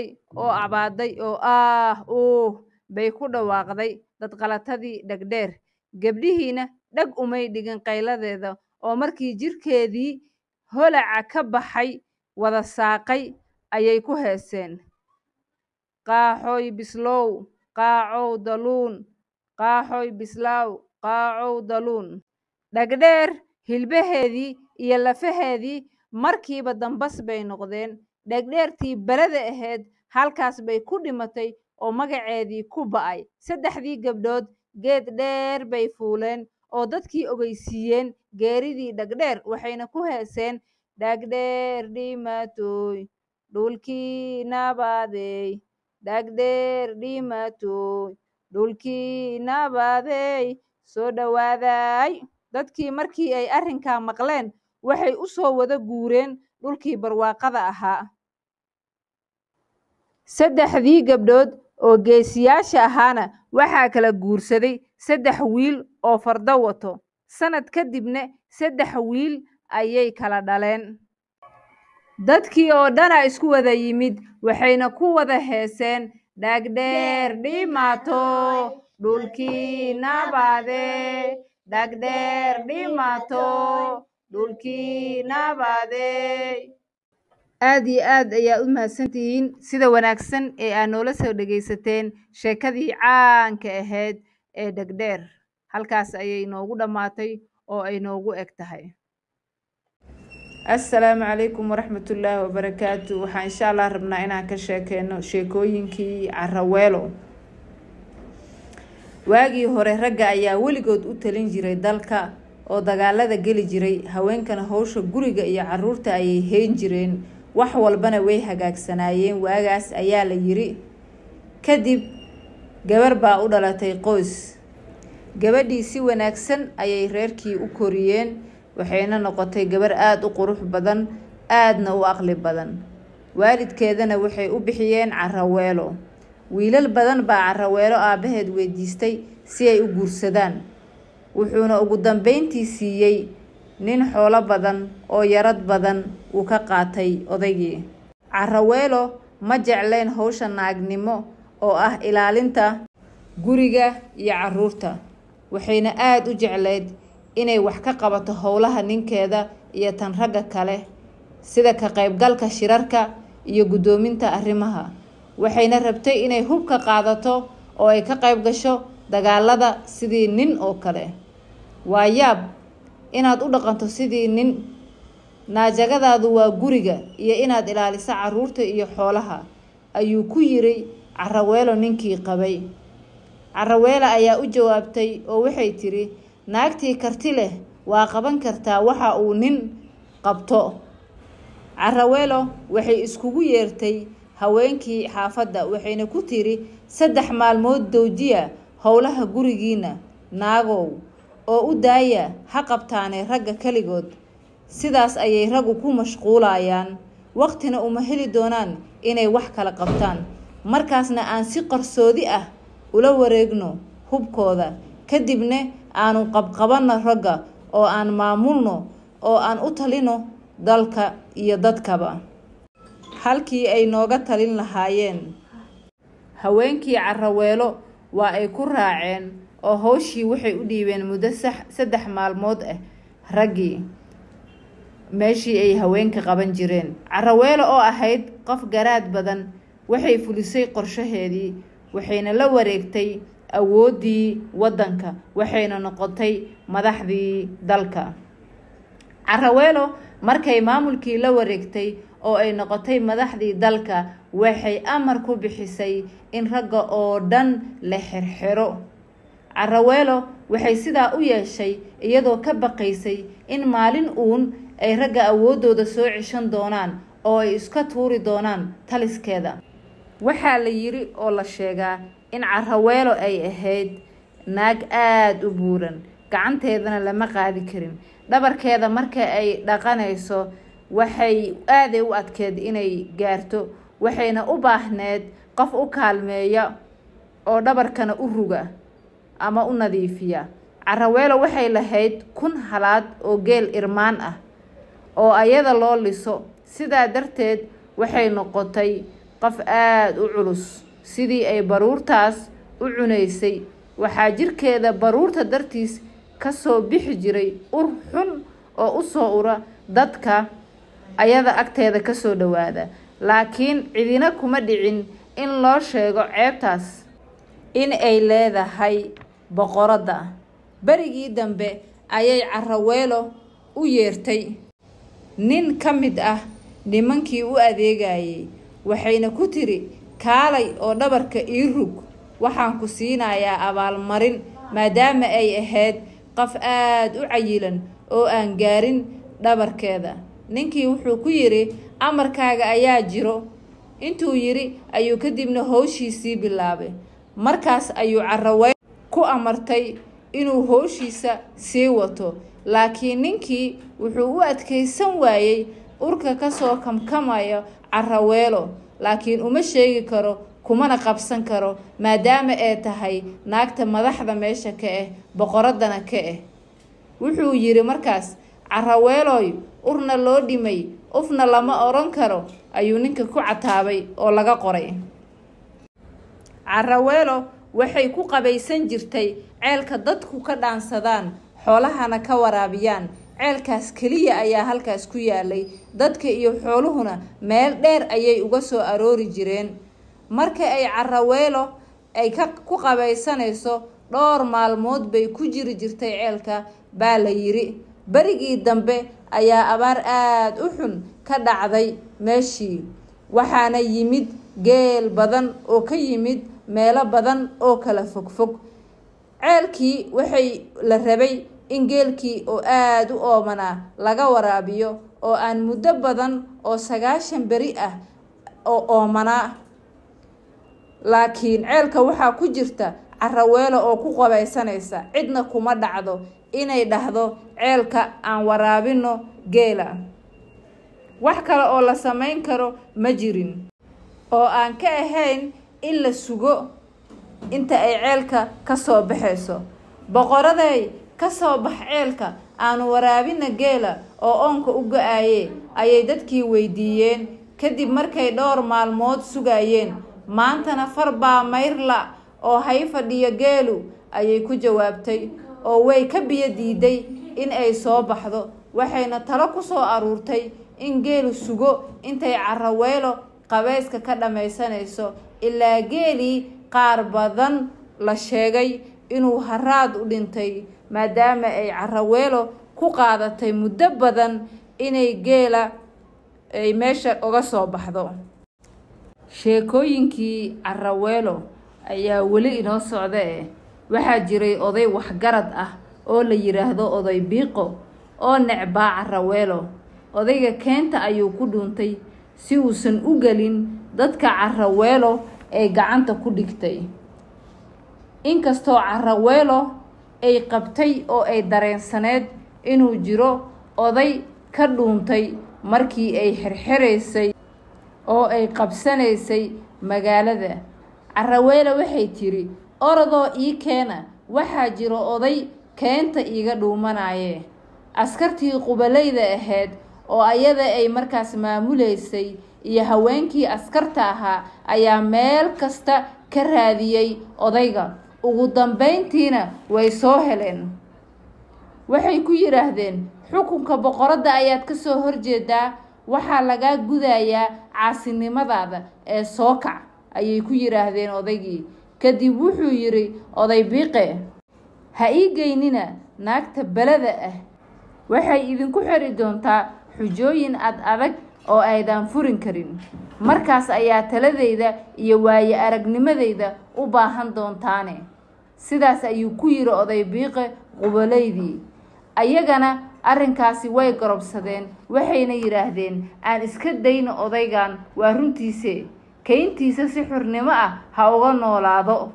oo bay ku dhawaaqday dad qalatadii dhegdheer. Gabdhihiina dhag umay dhigin qayladeeda oo markii jirkeedii holaca ka baxay wada saaqay ayay ku heeseen. Qaaxoy bislow, qaacow daluun, qaaxoy bislaaw, qaacow daluun. Dhagdheer hilbaheedii iyo lafaheedii markiiba dambas bay noqdeen. Dhagdheertii balada ahayd halkaas bay ku dhimatay oo magaceedii ku ba'ay. Saddexdii gabdhood geed dheer bay fuuleen oo dadkii ogeysiiyeen geeridii dhagdheer waxayna ku heeseen dhagdheer dhimatooy dhulkii nabaadeey, dhagdheer dhimatooy dhulkii nabaadeey soo dhawaaday. Dadkii markii ay arrinkaa maqleen waxay u soo wada guureen dhulkii barwaaqada ahaa. Saddexdii gabdhood oo geesiyaasha ahaana waxaa kala guursaday 3 wiil oo fardo wato. Sanad kadibna 3 wiil ayay kala dhaleen. Dadkii oo dhana isku wada yimid waxayna ku wada heeseen dhagdheer dhimato dhulkii nabaade, dhagdheer dhimato dhulkii nabaade. aad iyo aad ayaa u mahadsantihiin sida wanaagsan ee aad noola soo dhagaysateen sheekadii caanka ahayd ee dhagdheer. Halkaas ayay noogu dhammaatay oo ay noogu eg tahay. Assalaamu calaykum waraxmatullaahi wabarakaatu. Waxaan insha Allah rabnaa inaan ka sheekeyno sheekooyinkii Caraweelo. Waagii hore ragga ayaa weligood u talin jiray dalka oo dagaalada geli jiray. Haweenkana hawsha guriga iyo carruurta ayay hayn jireen. Wax walbana way hagaagsanaayeen. Waagaas ayaa la yiri. Kadib gabar baa u dhalatay qoys. Gabadhii si wanaagsan ayay reerkii u koriyeen. Waxayna noqotay gabar aad u qurux badan, aadna u aqli badan. Waalidkeedana waxay u bixiyeen Caraweelo. Wiilal badan baa Caraweelo aabaheed weydiistay si ay u guursadaan. Wuxuuna ugu dambeyntii siiyey nin xoolo badan oo yarad badan uu ka qaatay odaygii. Caraweelo ma jecleen hawsha naagnimo oo ah ilaalinta guriga iyo carruurta. Waxayna aad u jecleed inay wax ka qabato howlaha ninkeeda iyo tan ragga kale sida ka qaybgalka shirarka iyo gudoominta arrimaha. Waxayna rabtay inay hub ka qaadato oo ay ka qayb gasho dagaalada sidii nin oo kale. Waa yaab inaad u dhaqanto sidii nin. Naajagadaadu waa guriga iyo inaad ilaaliso carruurta iyo xoolaha, ayuu ku yiri Caraweelo ninkii qabay. Caraweelo ayaa u jawaabtay oo waxay tiri, naagtii karti leh waa qaban kartaa waxa uu nin qabto. Caraweelo waxay iskugu yeertay haweenkii xaafadda waxayna ku tiri 3 maalmood dawjiya howlaha gurigiina naagow oo u daaya ha qabtaane ragga kaligood. Sidaas ayay raggu ku mashquulayaan, waqtina uma heli doonaan inay wax kala qabtaan. Markaasna aan si qarsoodi ah ula wareegno hubkooda, kadibna aanu qabqabanno ragga oo aan maamulno oo aan u talino dalka iyo dadkaba halkii ay nooga talin lahaayeen. Haweenkii Caraweelo waa ay ku raaceen oo hawshii waxay u dhiibeen muddo 3 maalmood ah raggii meeshii ay haweenka qaban jireen. Caraweelo oo ahayd qof garaad badan waxay fulisay qorshaheedii. Waxayna la wareegtay awoodii wadanka. Waxayna noqotay madaxdii dalka. Caraweelo markay maamulkii la wareegtay oo ay noqotay madaxdii dalka waxay amar ku bixisay in ragga oo dhan la xirxiro. Caraweelo waxay sidaa u yeeshay iyadoo ka baqaysay in maalin uun ay ragga awoodooda soo cishan doonaan oo ay iska tuuri doonaan taliskeeda. Waxaa la yiri oo la sheegaa in Caraweelo ay ahayd naag aad u buuran, gacanteedana lama qaadi karin. Dhabarkeeda marka ay dhaqanayso waxay aad u adkeed inay gaarto. Waxayna u baahneed qof u kaalmeeya oo dhabarkana u ruga ama u nadiifiya. Caraweelo waxay lahayd 1,000 halaad oo geel irmaan ah oo ayada loo liso. Sidaa darteed waxay noqotay qof aad u culus. Sidii ay baruurtaas u cunaysay waxaa jirkeeda baruurta dartiis ka soo bixi jiray ur xun oo u soo ura dadka ayada agteeda ka soo dhawaada, laakiin cidina kuma dhicin in loo sheego ceebtaas in ay leedahay boqoradda. Barigii dambe ayay Caraweelo u yeertay nin ka mid ah nimankii u adeegayay, waxayna ku tiri kaalay oo dhabarka ii rug, waxaan ku siinayaa abaalmarin maadaama ay ahayd qof aad u cayilan oo aan gaarin dhabarkeeda. Ninkii wuxuu ku yiri amarkaaga ayaa jiro. Intuu yiri ayuu kadibna howshiisii bilaabay. Markaas ayuu Caraweelo ku amartay inuu howshiisa sii wato, laakiin ninkii wuxuu u adkaysan waayay urka ka soo kamkamaya Caraweelo, laakiin uma sheegi karo kumana qabsan karo maadaama ay tahay naagta madaxda meesha ka ah, boqoradana ka ah. Wuxuu yiri markaas Caraweeloy, urna loo dhimay ufna lama oran karo, ayuu ninka ku cataabay oo laga qoray. Caraweelo waxay ku qabaysan jirtay ceelka dadku ka dhaansadaan, xoolahana ka waraabiyaan. ceelkaas kaliya ayaa halkaas ku yaalay, dadka iyo xooluhuna meel dheer ayay uga soo aroori jireen. Marka ay Caraweelo ay ku qabaysanayso, dhowr maalmood bay ku jiri jirtay ceelka baa la yiri. Barigii dambe ayaa abaar aad u xun ka dhacday meeshii, waxaana yimid geel badan oo ka yimid meelo badan oo kala fogfog. ceelkii waxay la rabay in geelkii oo aad u oomana laga waraabiyo oo aan muddo badan oo 90 beri ah oo oomana, laakiin ceelka waxaa ku jirta Caraweelo oo ku qabaysanaysa. cidna kuma dhacdo inay dhahdo ceelka aan waraabino geela. wax kale oo la samayn karo ma jirin oo aan ka ahayn in la sugo inta ay ceelka ka soo baxayso. boqoraday ka soo bax ceelka aan waraabina geela oo oonka u go'aayay ayay dadkii weydiiyeen. kadib markay dhowr maalmood sugayeen, maantana farbaa mayrla oo hay fadhiyo geelu ayay ku jawaabtay, oo way ka biyo diiday in ay soo baxdo. waxayna talo ku soo aruurtay in geelu sugo intay Caraweelo qabayska ka dhamaysanayso, ilaa geelii qaar badan la sheegay inuu haraad u dhintay maadaama ay Caraweelo ku qaadatay muddo badan inay geela ay meesha uga soo baxdo. sheekooyinkii Caraweelo ayaa weli inoo socda. waxaa jiray oday waxgarad ah oo la yiraahdo oday Biiqo oo necbaa Caraweelo. odayga keenta ayuu ku dhuuntay si uusan u galin dadka Caraweelo ay gacanta ku dhigtay. inkastoo Caraweelo ay qabtay oo ay dareensaneed inuu jiro oday ka dhuuntay markii ay xirxiraysay oo ay qabsanaysay magaalada. Caraweelo waxay tiri orodoo ii keena, waxaa jiro oday keenta iiga dhuumanaaye. askartii qubalayda ahayd oo ayada ay markaas maamulaysay iyo haweenkii askarta ahaa ayaa meel kasta ka raadiyay odayga. ugu dambeyntiina way soo heleen. waxay ku yiraahdeen xukunka boqoradda ayaad ka soo horjeedaa, waxaa laga gudayaa caasinimadaada ee soo kac, ayay ku yiraahdeen odaygii. kadib wuxuu yiri oday Biiqe, ha ii geynina naagta balada ah, waxay idinku xiri doontaa xujooyin adag oo aydan furin karin. markaas ayaa taladeyda iyo waaye aragnimadeyda u baahan doontaane. sidaas ayuu ku yiri oday Biiqe qubaleydii. ayagana arrinkaasi way garobsadeen, waxayna yiraahdeen aan iska dayno odaygan, waa runtiise, keyntiisa si xurnimo ah ha uga noolaado.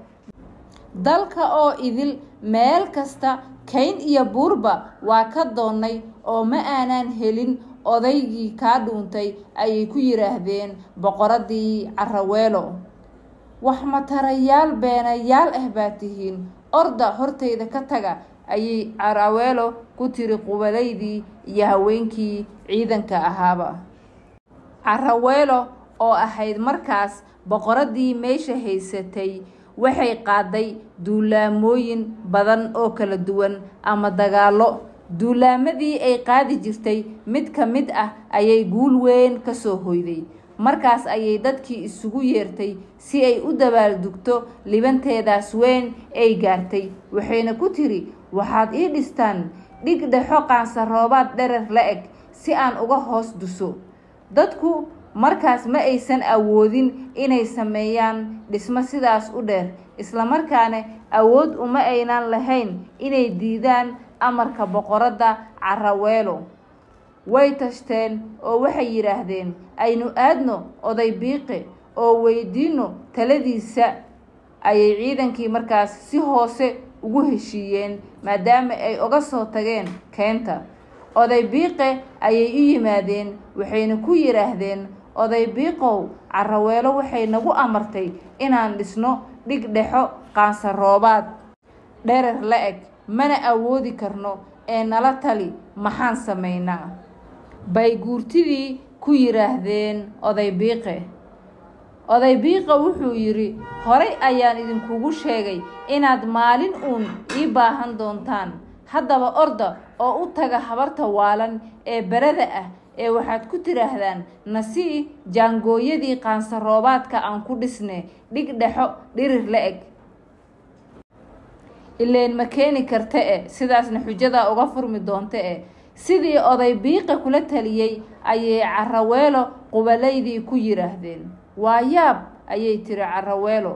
dalka oo idil meel kasta kayn iyo buurba waa ka doonay oo ma aanan helin odaygii ka dhuuntay, ayay ku yiraahdeen boqoradii Caraweelo. wax matarayaal beenayaal ah baa tihiin, orda horteyda ka taga, ayay Caraweelo ku tiri qubaleydii iyo haweenkii ciidanka ahaaba. Caraweelo oo ahayd markaas boqoradii meesha haysatay waxay qaaday duulaamooyin badan oo kala duwan ama dagaalo. duulaamadii ay qaadi jirtay mid ka mid ah ayay guul weyn ka soo hoyday. markaas ayay dadkii isugu yeertay si ay u dabaaldugto libanteedaas weyn ay gaartay. waxayna ku tiri, waxaad ii dhistaan dhig dhexo qaansaroobaad dherer la eg si aan uga hoos duso. dadku markaas ma aysan awoodin inay sameeyaan dhismo sidaas u dheer, islamarkaana awood uma aynan lahayn inay diidaan amarka boqoradda Caraweelo. way tashteen oo waxay yiraahdeen, aynu aadno oday Biiqe oo weydiino taladiisa. ayay ciidankii markaas si hoose ugu heshiiyeen maadaama ay uga soo tageen keenta. oday Biiqe ayay u yimaadeen, waxayna ku yiraahdeen, oday Biiqow, Caraweelo waxay nagu amartay inaan dhisno dhig dhexo qaansaroobaad dherer la eg, mana awoodi karno ee nala tali, maxaan sameynaa? bay guurtidii ku yiraahdeen oday Biiqe. oday Biiqe wuxuu yiri, horay ayaan idinkugu sheegay inaad maalin uun ii baahan doontaan. haddaba orda oo u taga habarta waalan ee berada ah ee waxaad ku tiraahdaan, nasii jaangooyadii qaansaroobaadka aan ku dhisne dhig dhexo dhirir la eg. ileen ma keeni karta sidaasna xujada uga furmi doonta sidii oday Biiqe kula taliyay ayay Caraweelo qubalaydii ku yiraahdeen. waa yaab ayay tiri Caraweelo,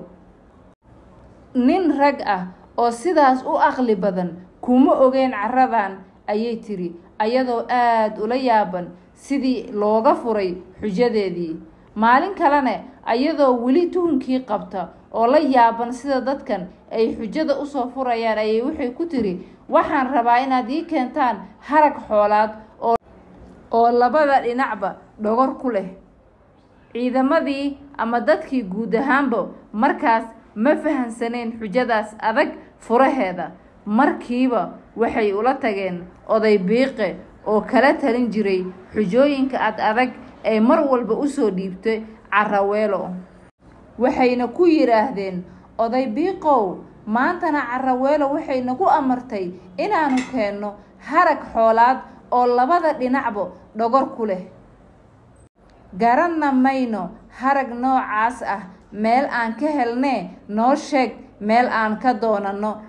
nin rag ah oo sidaas u aqli badan kuma ogeen caradan, ayay tiri ayadoo aad ula yaaban sidii looga furay xujadeedii. maalin kalena ayadoo weli tuhunkii qabta oo la yaaban sida dadkan ay xujada u soo furayaan ayay waxay ku tiri, waxaan rabaa inaad ii keentaan harag xoolaad oo labada dhinacba dhogor ku leh. ciidamadii ama dadkii guud ahaanba markaas ma fahansaneen xujadaas adag furaheeda. markiiba waxay ula tageen oday Biiqe oo kala talin jiray xujooyinka adag ee mar walba u soo dhiibtay Caraweelo. waxayna ku yiraahdeen, oday Biiqow, maantana Caraweelo waxay nagu amartay inaanu keenno harag xoolaad oo labada dhinacba dhogor ku leh. garanna mayno harag noocaas ah, meel aan ka helnee noo sheeg meel aan ka doonano.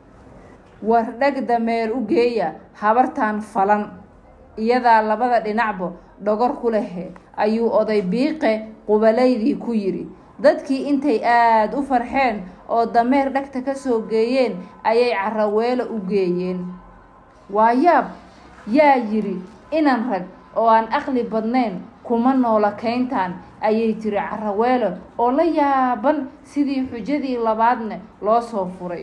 wardhag dameer u geeya habartaan falan, iyadaa labada dhinacba dhogor ku leh, ayuu oday Biiqe qubalaydii ku yiri. dadkii intay aad u farxeen oo dameer dhagta ka soo geeyeen ayay Caraweelo u geeyeen. waa yaab, yaa yiri inan rag oo aan aqli badnayn kuma noola keyntaan, ayay tiri Caraweelo oo la yaaban sidii xujadii labaadna loo soo furay.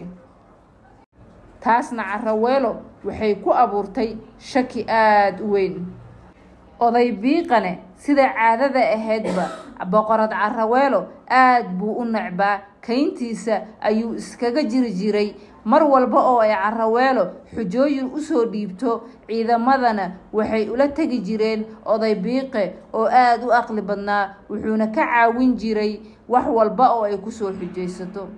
taasna Caraweelo waxay ku abuurtay shaki aad u weyn. oday Biiqane sida caadada ahaydba boqorad Caraweelo aad buu u nacbaa, keyntiisa ayuu iskaga jiri jiray. mar walba oo ay Caraweelo xujooyin u soo dhiibto, ciidamadana waxay ula tagi jireen oday Biiqe oo aad u aqli badnaa, wuxuuna ka caawin jiray wax walba oo ay ku soo xujaysato.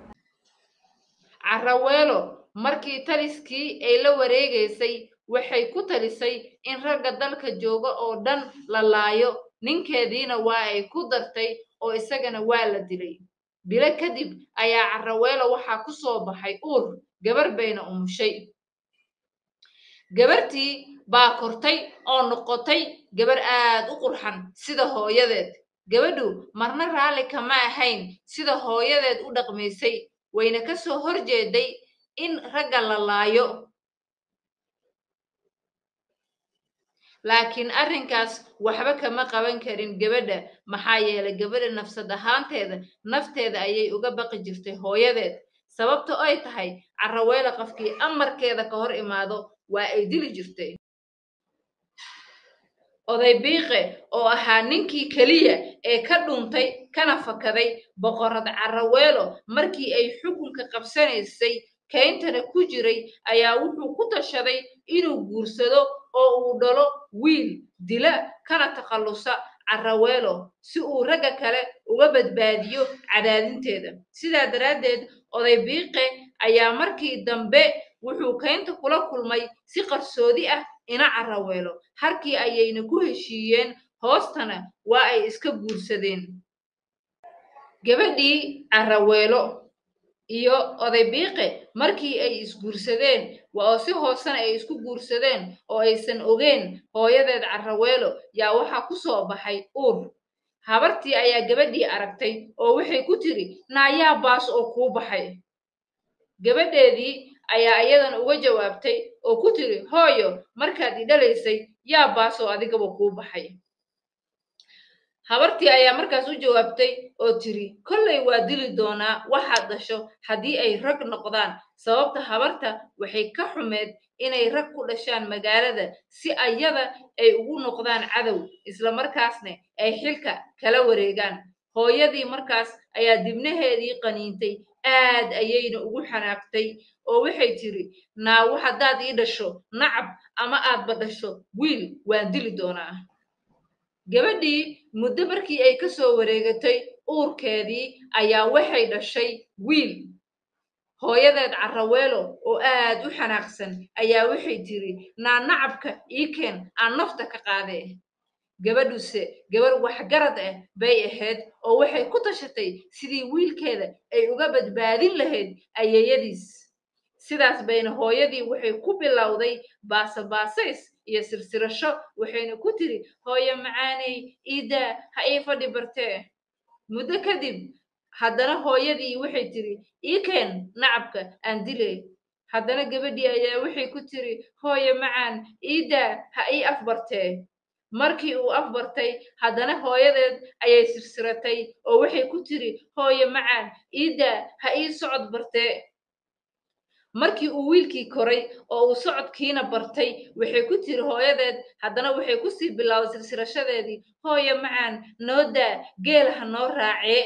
Caraweelo markii taliskii ay la wareegaysay waxay ku talisay in ragga dalka jooga oo dhan la laayo, ninkeediina waa ay ku dartay oo isagana waa la dilay. bilo kadib ayaa Caraweelo waxaa ku soo baxay uur, gabar bayna umushay. gabartii baa kortay oo noqotay gabar aad u qurxan sida hooyadeed. gabadhu marna raali kama ahayn sida hooyadeed u dhaqmaysay, wayna ka soo horjeeday in ragga la laayo. laakiin arrinkaas waxba kama qaban karin gabadha, maxaa yeelay gabadha nafsad ahaanteeda nafteeda ayay uga baqi jirtay hooyadeed, sababtoo ay tahay Caraweelo qofkii amarkeeda ka hor imaado waa ay dili jirtay. oday Biiqe oo ahaa ninkii kaliya ee ka dhuntay kana fakaday boqorad Caraweelo markii ay xukunka qabsanaysay keyntana ku jiray, ayaa wuxuu ku tashaday inuu guursado oo uu dhalo wiil dila kana takhalusa Caraweelo si uu ragga kale uga badbaadiyo cadaadinteeda. sidaa daraaddeed oday Biiqe ayaa markii dambe wuxuu kaynta kula kulmay si qarsoodi ah ina Caraweelo harkii ayayna ku heshiiyeen hoostana waa ay iska guursadeen gabadhii Caraweelo iyo oday biiqe markii ay isguursadeen oo si hoosana ay isku guursadeen oo aysan ogeen hooyadeed Caraweelo yaa waxa ku soo baxay uur habartii ayaa gabadhii aragtay oo waxay ku tiri naayaa baas oo ku baxay gabadheedii ayaa iyadan uga jawaabtay oo ku tiri hooyo markaad idhalaysay yaa baas oo adigaba ku baxay habartii ayaa markaas u jawaabtay oo tiri kollay waa dili doonaa waxaad dhasho haddii ay rag noqdaan sababta habarta waxay ka xumeed inay rag ku dhashaan magaalada si ayada ay ugu noqdaan cadow isla markaasna ay xilka kala wareegaan hooyadii markaas ayaa dibnaheedii qaniintay aad ayayna ugu xanaaqtay oo waxay tiri naaw haddaad ii dhasho nacab ama aadba dhasho wiil waan dili doonaa gabadhii muddo markii ay ka soo wareegatay uurkeedii ayaa waxay dhashay wiil hooyadeed Caraweelo oo aad u xanaaqsan ayaa waxay tiri nacabka ii keen aan nafta ka qaadee gabadhuse gabar waxgarad ah bay ahayd oo waxay ku tashatay sidii wiilkeeda ay uga badbaadin lahayd ayeeyadiis sidaas bayna hooyadii waxay ku bilowday baasays iyo sirsirasho waxayna ku tiri hooyo macaaney iida ha ii fadhi bartee muddo kadib haddana hooyadii waxay tiri ii keen nacabka aan dilay haddana gabadhii ayaa waxay ku tiri hooyo macaan iida ha ii afbartee markii uu afbartay haddana hooyadeed ayay sirsiratay oo waxay ku tiri hooyo macaan iida ha ii socod bartee markii uu wiilkii koray oo uu socodkiina bartay waxay ku tiri hooyadeed haddana waxay ku sii bilaawday sirsirashadeedii hooyo macaan noo daa geel ha noo raacee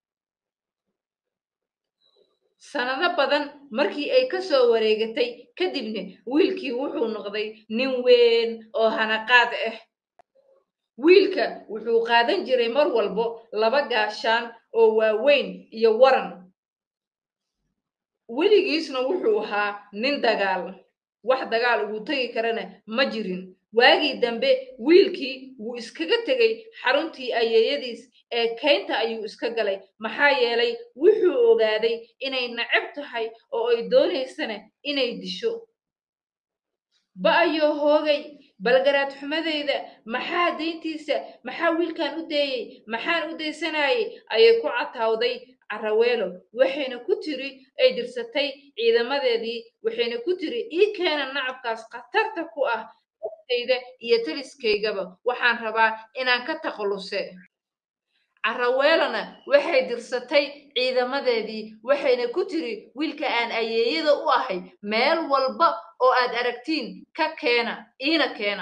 sanado badan markii ay ka soo wareegatay kadibna wiilkii wuxuu noqday nin weyn oo hanaqaad ah wiilka wuxuu qaadan jiray mar walbo laba gaashaan oo waaweyn iyo waran weligiisna wuxuu ahaa nin dagaal wax dagaal ugu tagi karana ma jirin waagii dambe wiilkii wuu iskaga tegay xaruntii ayeeyadiis ee kaynta ayuu iska galay maxaa yeelay wuxuu ogaaday inay nacab tahay oo ay doonaysana inay disho ba'ayo hoogay balgaraad xumadeyda maxaa deyntiisa maxaa wiilkan u deeyay maxaan u deysanayay ayay ku cataawday Caraweelo waxayna ku tiri ay dirsatay ciidamadeedii waxayna ku tiri ii keena nacabkaas khatarta ku ah naftayda iyo taliskaygaba waxaan rabaa inaan ka takhalusee Caraweelona waxay dirsatay ciidamadeedii waxayna ku tiri wiilka aan ayeeyada u ahay meel walba oo aad aragtiin ka keena ina keena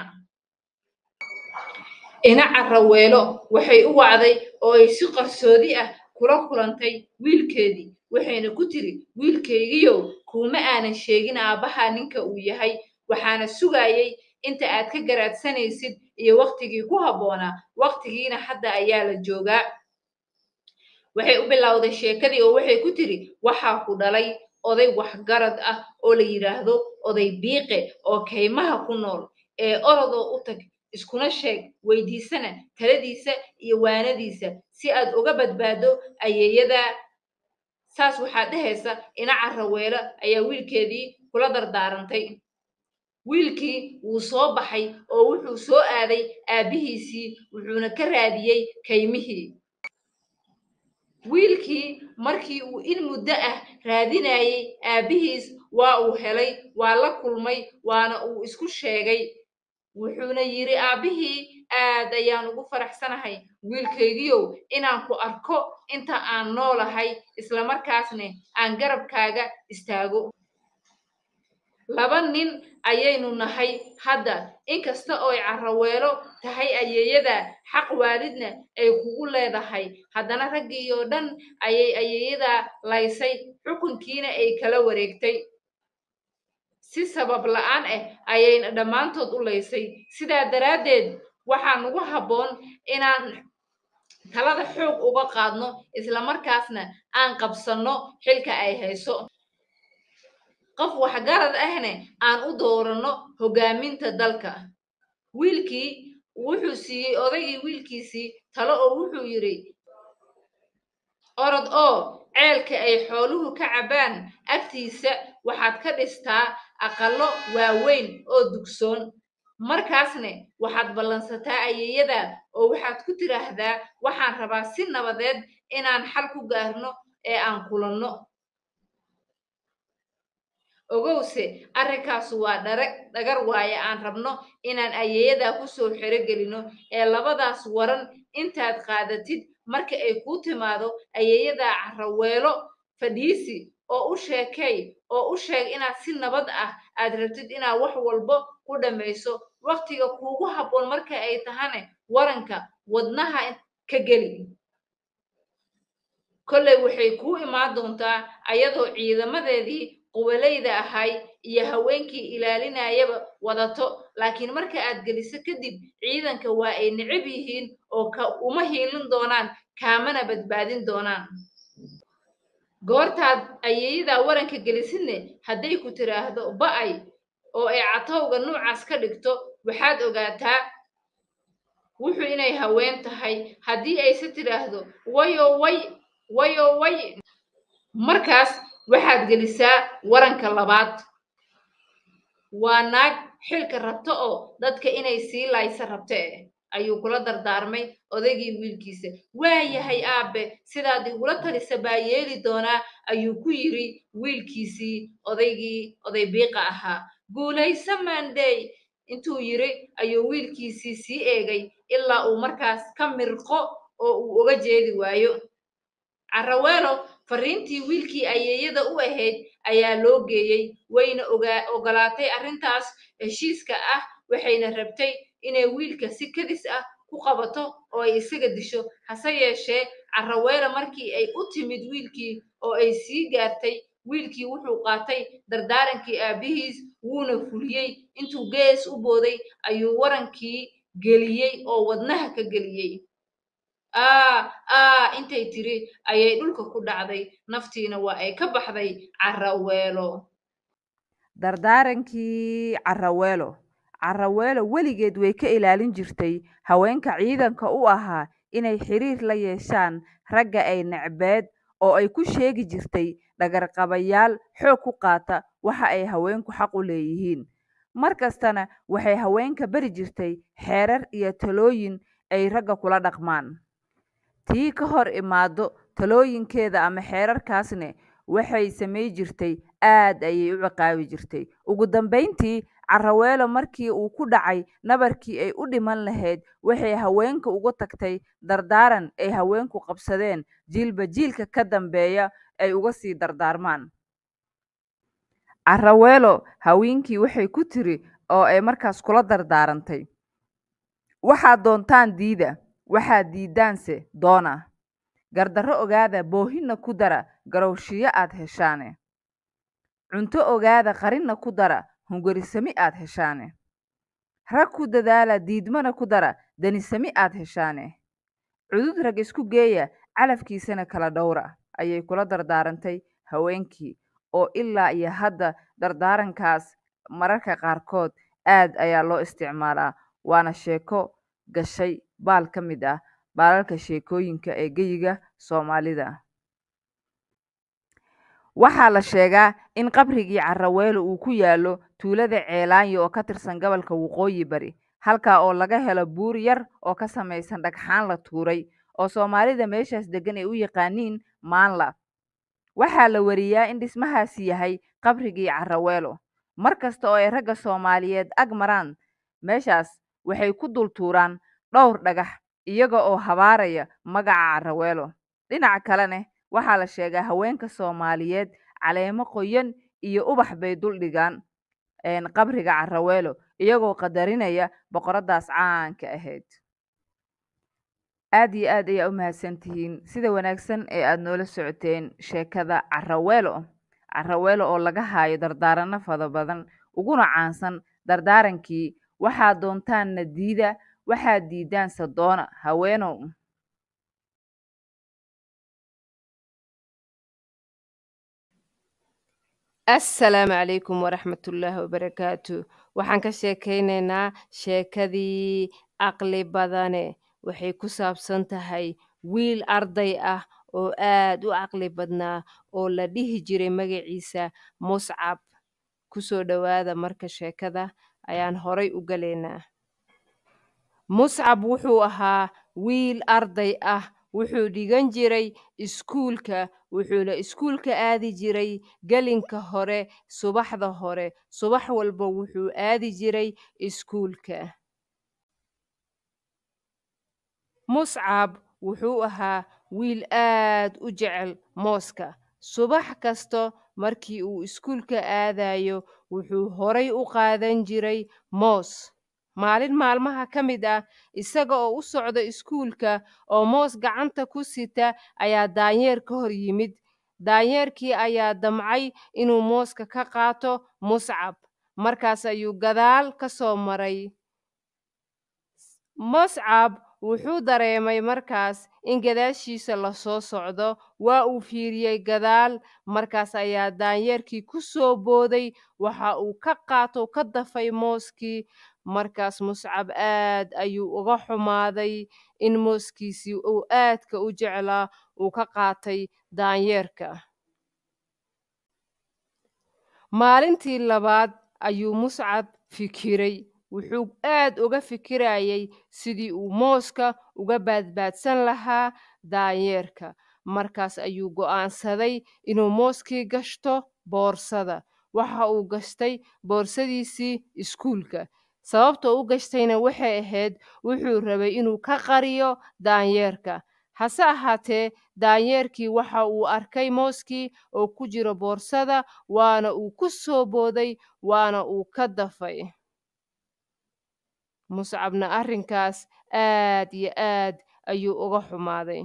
ina Caraweelo waxay u wacday oo ay si qarsoodi ah kula kulantay wiilkeedii waxayna ku tiri wiilkaygiyo kuma aanan sheegin aabaha ninka uu yahay waxaana sugayay inta aad ka garaadsanaysid iyo waqtigii ku habboonaa waqtigiina hadda ayaa la joogaa waxay u bilowday sheekadii oo waxay ku tiri waxaa ku dhalay oday waxgarad ah oo la yiraahdo oday biiqe oo kaymaha ku nool ee orodoo u tag iskuna sheeg weydiisana taladiisa iyo waanadiisa si aad uga badbaado ayeeyada saas waxaa dhahaysa ina Caraweelo ayaa wiilkeedii kula dardaarantay wiilkii wuu soo baxay oo wuxuu soo aaday aabihiisii wuxuuna ka raadiyay kaymihii wiilkii markii uu in muddo ah raadinayay aabihiis waa uu helay waa la kulmay waana uu isku sheegay wuxuuna yiri aabihii aad ayaan ugu faraxsanahay wiilkaygiyow inaan ku arko inta aan noolahay isla markaasna aan garabkaaga istaago laba nin ayaynu nahay hadda inkasta oo ay Caraweelo tahay ayeeyada xaq waalidna ay kugu leedahay haddana raggii oo dhan ayay ayeeyada laysay xukunkiina ay kala wareegtay si sabab la'aan ah ayayna dhammaantood u laysay sidaa daraaddeed waxaa nagu habboon inaan talada xoog uga qaadno isla markaasna aan qabsanno xilka ay hayso qof waxgarad ahne aan u doorano hogaaminta dalka. wiilkii wuxuu siiyey odaygii wiilkiisii talo oo wuxuu yidhi orod oo ceelka ay xooluhu ka cabaan agtiisa waxaad ka dhistaa aqallo waaweyn oo dugsoon, markaasne waxaad ballansataa ayeeyada oo waxaad ku tiraahdaa waxaan rabaa si nabadeed inaan xal ku gaarno ee aan kulanno. ogowse arrinkaasu waa dhagar waaye aan rabno inaan ayeeyadaa ku soo xerogelino ee labadaas waran intaad qaadatid marka ay kuu timaado ayeeyadaa Caraweelo fadhiisi oo u sheeg inaad si nabad ah aad rabtid inaad wax walbo ku dhammayso waqtiga kuugu habboon marka ay tahane waranka wadnaha ka geli. kolley waxay kuu imaan doontaa ayadoo ciidamadeedii qubaleyda ahay iyo haweenkii ilaalinayaba wadato, laakiin marka aad geliso kadib ciidanka waa ay necab yihiin oo uma hiilin doonaan kaamana badbaadin doonaan. goortaad ayeeyadaa waranka gelisidne hadday ku tiraahdo ba'ay oo ay catowga nuucaas ka dhigto waxaad ogaataa wuxuu inay haween tahay. haddii ayse tiraahdo wayo way markaas waxaad gelisaa waranka labaad. waa naag xilka rabta oo dadka inay sii laysa rabta ayuu kula dardaarmay odaygii wiilkiisa. waayahay aabe sidaad igula talisa baa yeeli doonaa ayuu ku yiri wiilkiisii oday biiqa ahaa. guulaysa maandey intuu yiri ayuu wiilkiisii sii eegay ilaa uu markaas ka mirqo oo uu uga jeedi waayo. Caraweelo fariintii wiilkii ayeeyada u ahayd ayaa loo geeyey wayna ogolaatay arrintaas heshiiska ah waxayna rabtay inay wiilka si kadis ah ku qabato oo ay isaga disho. hase yeeshee Caraweelo markii ay u timid wiilkii oo ay sii gaartay wiilkii wuxuu qaatay dardaarankii aabihiis wuuna fuliyey. intuu gees u booday ayuu warankii geliyey oo wadnaha ka geliyey. intay tiri ayay dhulka ku dhacday naftiina waa ay ka baxday Caraweelo. dardaarankii Caraweelo weligeed way ka ilaalin jirtay haweenka ciidanka u ahaa inay xiriir la yeeshaan ragga ay necbeed oo ay ku sheegi jirtay dhagarqabayaal xoog ku qaata waxa ay haweenku xaq u leeyihiin. markastana waxay haweenka bari jirtay xeerar iyo talooyin ay ragga kula dhaqmaan. tii ka hor imaado talooyinkeeda ama xeerarkaasne waxay samay jirtay aad ayay u ciqaabi jirtay. ugu dambeyntii Caraweelo markii uu ku dhacay nabarkii ay u dhiman lahayd waxay haweenka uga tagtay dardaaran ay haweenku qabsadeen jiilba jiilka ka dambeeya ay uga sii dardaarmaan. Caraweelo haweenkii waxay ku tiri oo ay markaas kula dardaarantay waxaad doontaan diida waxaad diidaanse doona, gardarro ogaada boohinna ku dara garowshiyo aad heshaane, cunto ogaada qarinna ku dara hungurisami aad heshaane, rag ku dadaala diidmana ku dara danisami aad heshaane, cudud rag isku geeya calafkiisana kala dhowra ayay kula dardaarantay haweenkii. oo ilaa iyo hadda dardaarankaas mararka qaarkood aad ayaa loo isticmaalaa, waana sheeko gashay baal ka mid ah baalalka sheekooyinka ee geyiga Soomaalida. waxaa la sheegaa in qabrigii Caraweelo uu ku yaalo tuulada Ceelaanyo oo ka tirsan gobolka Waqooyi Bari, halkaa oo laga helo buur yar oo ka samaysan dhagxaan la tuuray oo Soomaalida meeshaas degan ay u yaqaaniin Maanla. waxaa la wariyaa in dhismahaasi yahay qabrigii Caraweelo. markasta oo ay ragga Soomaaliyeed ag maraan meeshaas waxay ku dul tuuraan dhowr dhagax iyaga oo habaaraya magaca Caraweelo. dhinaca kalena waxaa la sheegaa haweenka Soomaaliyeed caleemo qoyan iyo ubax bay dul dhigaan qabriga Caraweelo iyagoo qadarinaya boqoradaas caanka ahayd. aad iyo aad ayaa u mahadsantihiin sida wanaagsan ee aad noola socoteen sheekada Caraweelo oo laga haayo dardaarano fara badan, uguna caansan dardaarankii waxaad doontaanna diida waxaad diidaanse doona haweenow. assalaamu calaykum waraxmatullaahi wabarakaatu. Waxaan ka sheekaynaynaa sheekadii caqli badane. Waxay ku saabsan tahay wiil arday ah oo aad u caqli badnaa oo la dhihi jiray magaciisa Muscab. Ku soo dhowaada marka sheekada ayaan horay u galaynaa. Muscab wuxuu ahaa wiil arday ah. Wuxuu dhigan jiray iskuulka. Wuxuuna iskuulka aadi jiray gelinka hore, subaxda hore. Subax walba wuxuu aadi jiray iskuulka. Muscab wuxuu ahaa wiil aad u jecel mooska. Subax kasta markii uu iskuulka aadayo, wuxuu horay u qaadan jiray moos. Maalin maalmaha ka mid ah, isaga oo u socda iskuulka oo moos gacanta ku sita, ayaa daanyeer ka hor yimid. Daanyeerkii ayaa damcay inuu mooska ka qaato Muscab. Markaas ayuu gadaal ka soo maray. Muscab wuxuu dareemay markaas in gadaashiisa la soo socdo. Waa uu fiiriyey gadaal. Markaas ayaa daanyeerkii ku soo booday. Waxa uu ka qaato ka dafay mooskii. Markaas Muscab aad ayuu uga xumaaday in mooskiisii uu aadka u jeclaa uu ka qaatay daanyeerka. Maalintii labaad ayuu Muscab fikiray. Wuxuu aad uga fikirayay sidii uu mooska uga badbaadsan lahaa daanyeerka. Markaas ayuu go'aansaday inuu mooskii gashto boorsada. Waxa uu gashtay boorsadiisii iskuulka. Sababta u gashtayna waxay ahayd wuxuu rabay inuu ka qariyo daanyeerka. Hase ahaatee, daanyeerkii waxa uu arkay mooskii oo ku jiro boorsada, waana uu ku soo booday, waana uu ka dafay. Muscabna arrinkaas aad iyo aad ayuu uga xumaaday.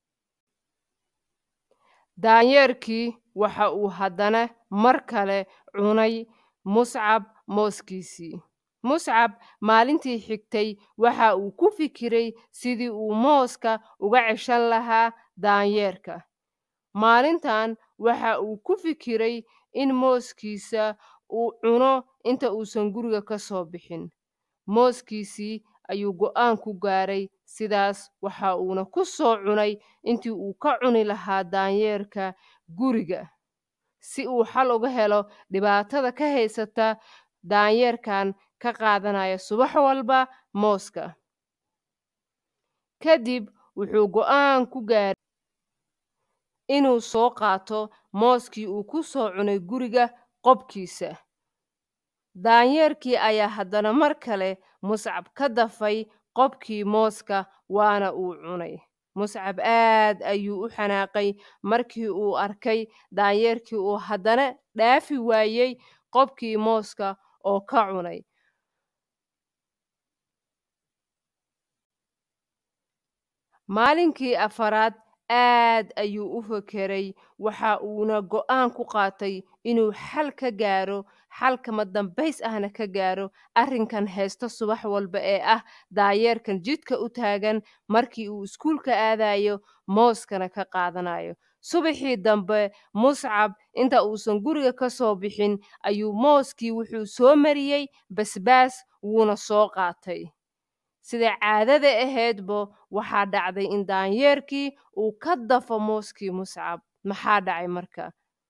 Daanyeerkii waxa uu haddana mar kale cunay Muscab mooskiisii. Muscab maalintii xigtay waxa uu ku fikiray sidii uu mooska uga ceshan lahaa daanyeerka. Maalintan waxa uu ku fikiray in mooskiisa uu cuno inta uusan guriga ka soo bixin. Mooskiisii ayuu go'aan ku gaaray. Sidaas waxa uuna ku soo cunay intii uu ka cuni lahaa daanyeerka guriga, si uu xal uga helo dhibaatada ka haysata daanyeerkan ka qaadanaya subax walba mooska. Kadib wuxuu go'aan ku gaaray inuu soo qaato mooskii uu ku soo cunay guriga qobkiisa. Daanyeerkii ayaa haddana mar kale Muscab ka dafay qobkii mooska, waana uu cunay. Muscab aad ayuu u xanaaqay markii uu arkay daanyeerkii uu haddana dhaafi waayey qobkii mooska oo ka cunay. Maalinkii afaraad aad ayuu u fekeray. Waxa uuna go'aan ku qaatay inuu xal ka gaaro, xal kama dambays ahna ka gaaro arrinkan haysta subax walba ee ah daanyeerkan jidka u taagan markii uu iskuulka aadayo, mooskana ka qaadanayo. Subaxii dambe, Muscab inta uusan guriga ka soo bixin ayuu mooskii wuxuu soo mariyey basbaas, wuuna soo qaatay. Sida caadada ahaydba, waxaa dhacday in daanyeerkii uu ka dafo mooskii Muscab. Maxaa dhacay marka?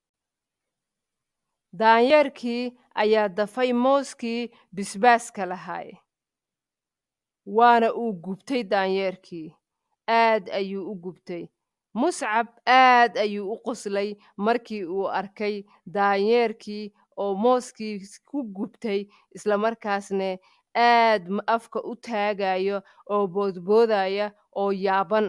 Daanyeerkii ayaa dafay mooskii basbaaska lahaa, waana uu gubtay daanyeerkii. Aad ayuu u gubtay. Muscab aad ayuu u qoslay markii uu arkay daanyeerkii oo mooskii ku gubtay, isla markaasna aad afka u taagayo oo boodboodaya oo yaaban.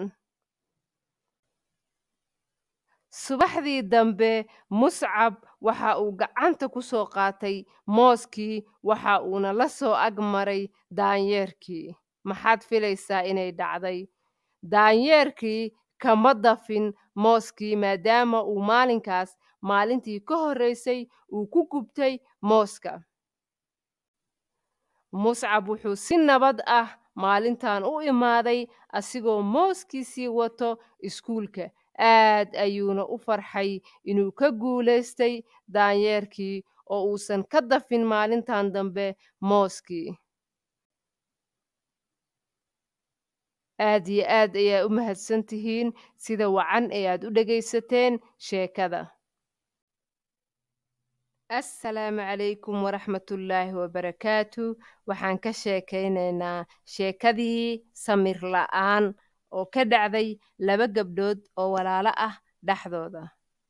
Subaxdii dambe, Muscab waxa uu gacanta ku soo qaatay mooskii, waxa uuna la soo ag maray daanyeerkii. Maxaad filaysaa inay dhacday? Daanyeerkii kama dafin mooskii, maadaama uu maalinkaas maalintii ka horreysay uu ku gubtay mooska. Muscab wuxuu si nabad ah maalintan u imaaday asigoo mooskiisii wato iskuulka. aad ayuuna u farxay inuu ka guulaystay daanyeerkii oo uusan ka dafin maalintan dambe mooskii. aad iyo aad ayaa u mahadsan tihiin sida wacan ee aad u dhegaysateen sheekada. assalaamu calaykum waraxmatullaahi wabarakaatu. waxaan ka sheekaynaynaa sheekadii samir la'aan oo ka dhacday 2 gabdhood oo walaalo ah dhexdooda.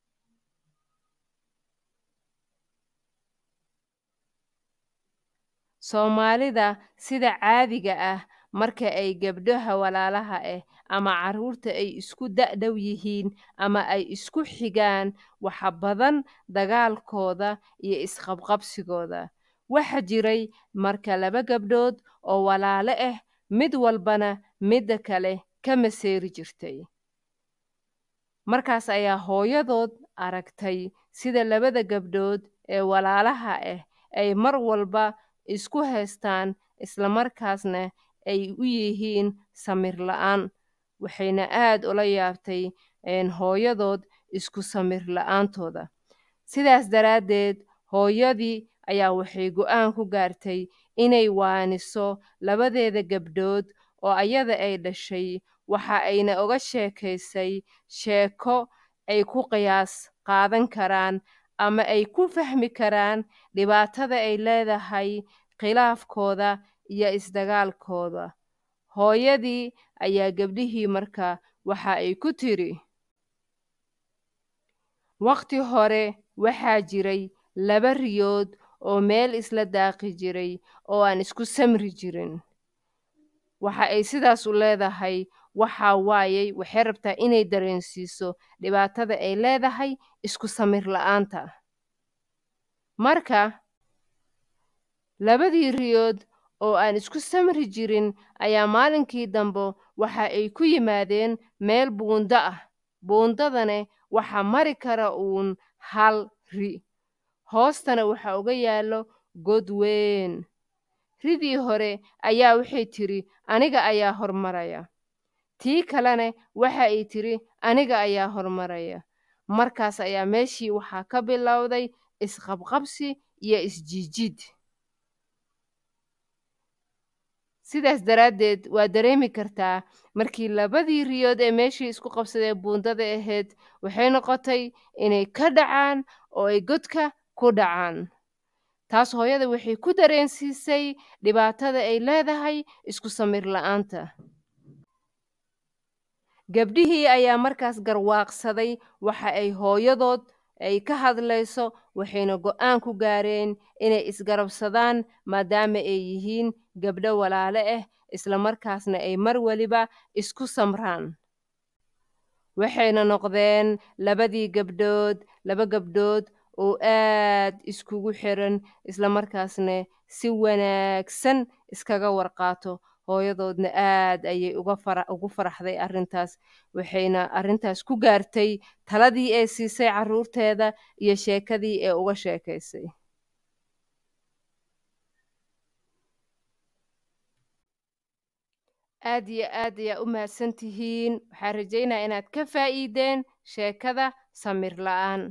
Soomaalida sida caadiga ah marka ay gabdhaha walaalaha ah ama carruurta ay isku da'dhow yihiin ama ay isku xigaan waxa badan dagaalkooda iyo isqabqabsigooda. waxa jiray marka 2 gabdhood oo walaalo ah mid walbana midda kale ka maseeri jirtay. markaas ayaa hooyadood aragtay sida 2 gabdhood ee walaalaha ah ay mar walba isku haystaan isla markaasna ay u yihiin samir la'aan. waxayna aad ula yaabtay hooyadood isku samir la'aantooda. sidaas daraaddeed hooyadii ayaa waxay go'aan ku gaartay inay waaniso 2deeda gabdhood oo ayada ay dhashay. waxa ayna uga sheekaysay sheeko ay ku qiyaas qaadan karaan ama ay ku fahmi karaan dhibaatada ay leedahay khilaafkooda iyo isdagaalkooda. hooyadii ayaa gabdhihii marka waxa ay ku tiri, waqti hore waxaa jiray 2 riyood oo meel isla daaqi jiray oo aan isku samri jirin. waxa ay sidaas u leedahay waxaa waayay waxay rabtaa inay dareensiiso dhibaatada ay leedahay isku samir la'aanta. marka 2dii riyood oo aan isku samri jirin ayaa maalinkii dambe waxa ay ku yimaadeen meel buundo ah. buundadana waxa mari kara uun hal ri. hoostana waxa uga yaallo god weyn. ridii hore ayaa waxay tiri aniga ayaa hormaraya. tii kalena waxa ay tiri aniga ayaa hormaraya. markaas ayaa meeshii waxaa ka bilowday isqabqabsi iyo isjiijid. sidaas daraaddeed waa dareemi kartaa markii 2dii riyood ee meeshii isku qabsadee buundada ahayd waxay noqotay inay ka dhacaan oo ay godka ku dhacaan. taas hooyada waxay ku dareensiisay dhibaatada ay leedahay isku samir la'aanta. gabdhihii ayaa markaas garwaaqsaday waxa ay hooyadood ay ka hadlayso waxayna go'aan ku gaareen inay isgarabsadaan maadaama ay yihiin gabdho walaalo ah isla markaasna ay mar waliba isku samraan. waxayna noqdeen 2 gabdhood oo aad iskugu xiran isla markaasna si wanaagsan iskaga warqaato. hooyadoodna aad ayay ugu faraxday arrintaas. waxayna arrintaas ku gaartay taladii ay siisay carruurteeda iyo sheekadii ee uga sheekaysay. aad iyo aad ayaa u mahadsan tihiin. waxaan rajaynayaa inaad ka faa'iideen sheekada samir la'aan.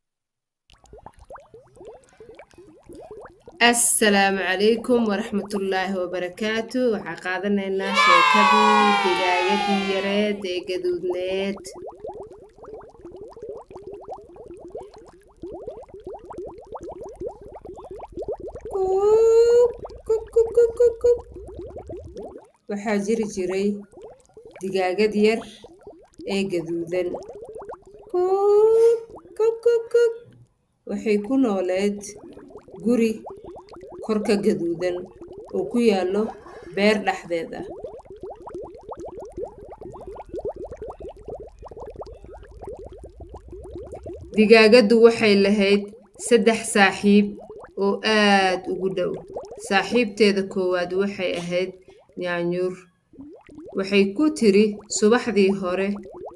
assalaamu calaykum waraxmatullaahi wabarakaatu. waxaan qaadanaynaa sheekadii digaagadii yareed ee gaduudneed. waxaa jiri jiray digaagad yar ee gaduudan. waxay ku nooleed guri korka gaduudan oo ku yaallo beer dhexdeeda. digaagaddu waxay lahayd 3 saaxiib oo aad ugu dhow. saaxiibteeda koowaad waxay ahayd yaanyuur. waxay ku tiri subaxdii hore,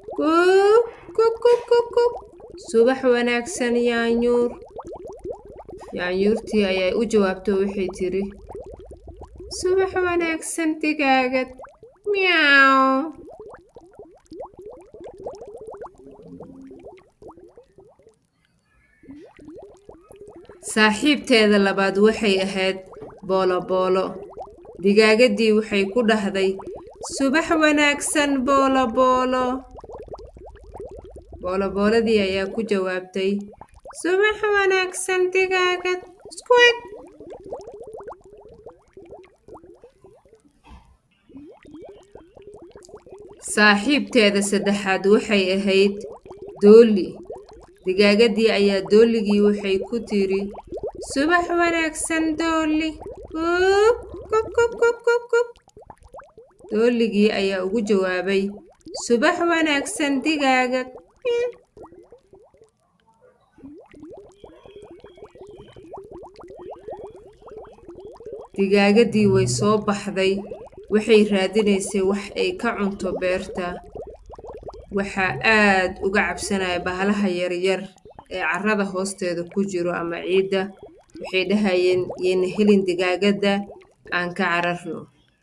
subax wanaagsan yaanyuur. yaanyuurtii ayaa u jawaabto waxay tiri, subax wanaagsan digaagad, miyaw. saaxiibteeda labaad waxay ahayd boolo boolo digaagadii waxay ku dhahday subax wanaagsan boolo boolo boolo booladii ayaa ku jawaabtay subax wanaagsan digaagad squawk saaxiibteeda saddexaad waxay ahayd dooli digaagadii ayaa dooligii waxay ku tiri subax wanaagsan dooli kub dooligii ayaa ugu jawaabay subax wanaagsan digaagad digaagadii way soo baxday waxay raadinaysay wax ay ka cunto beerta waxaa aad uga cabsanaya bahalaha yaryar ee carrada hoosteeda ku jiro ama ciidda waxay dhahayeen yayna helin digaagadda aan ka cararno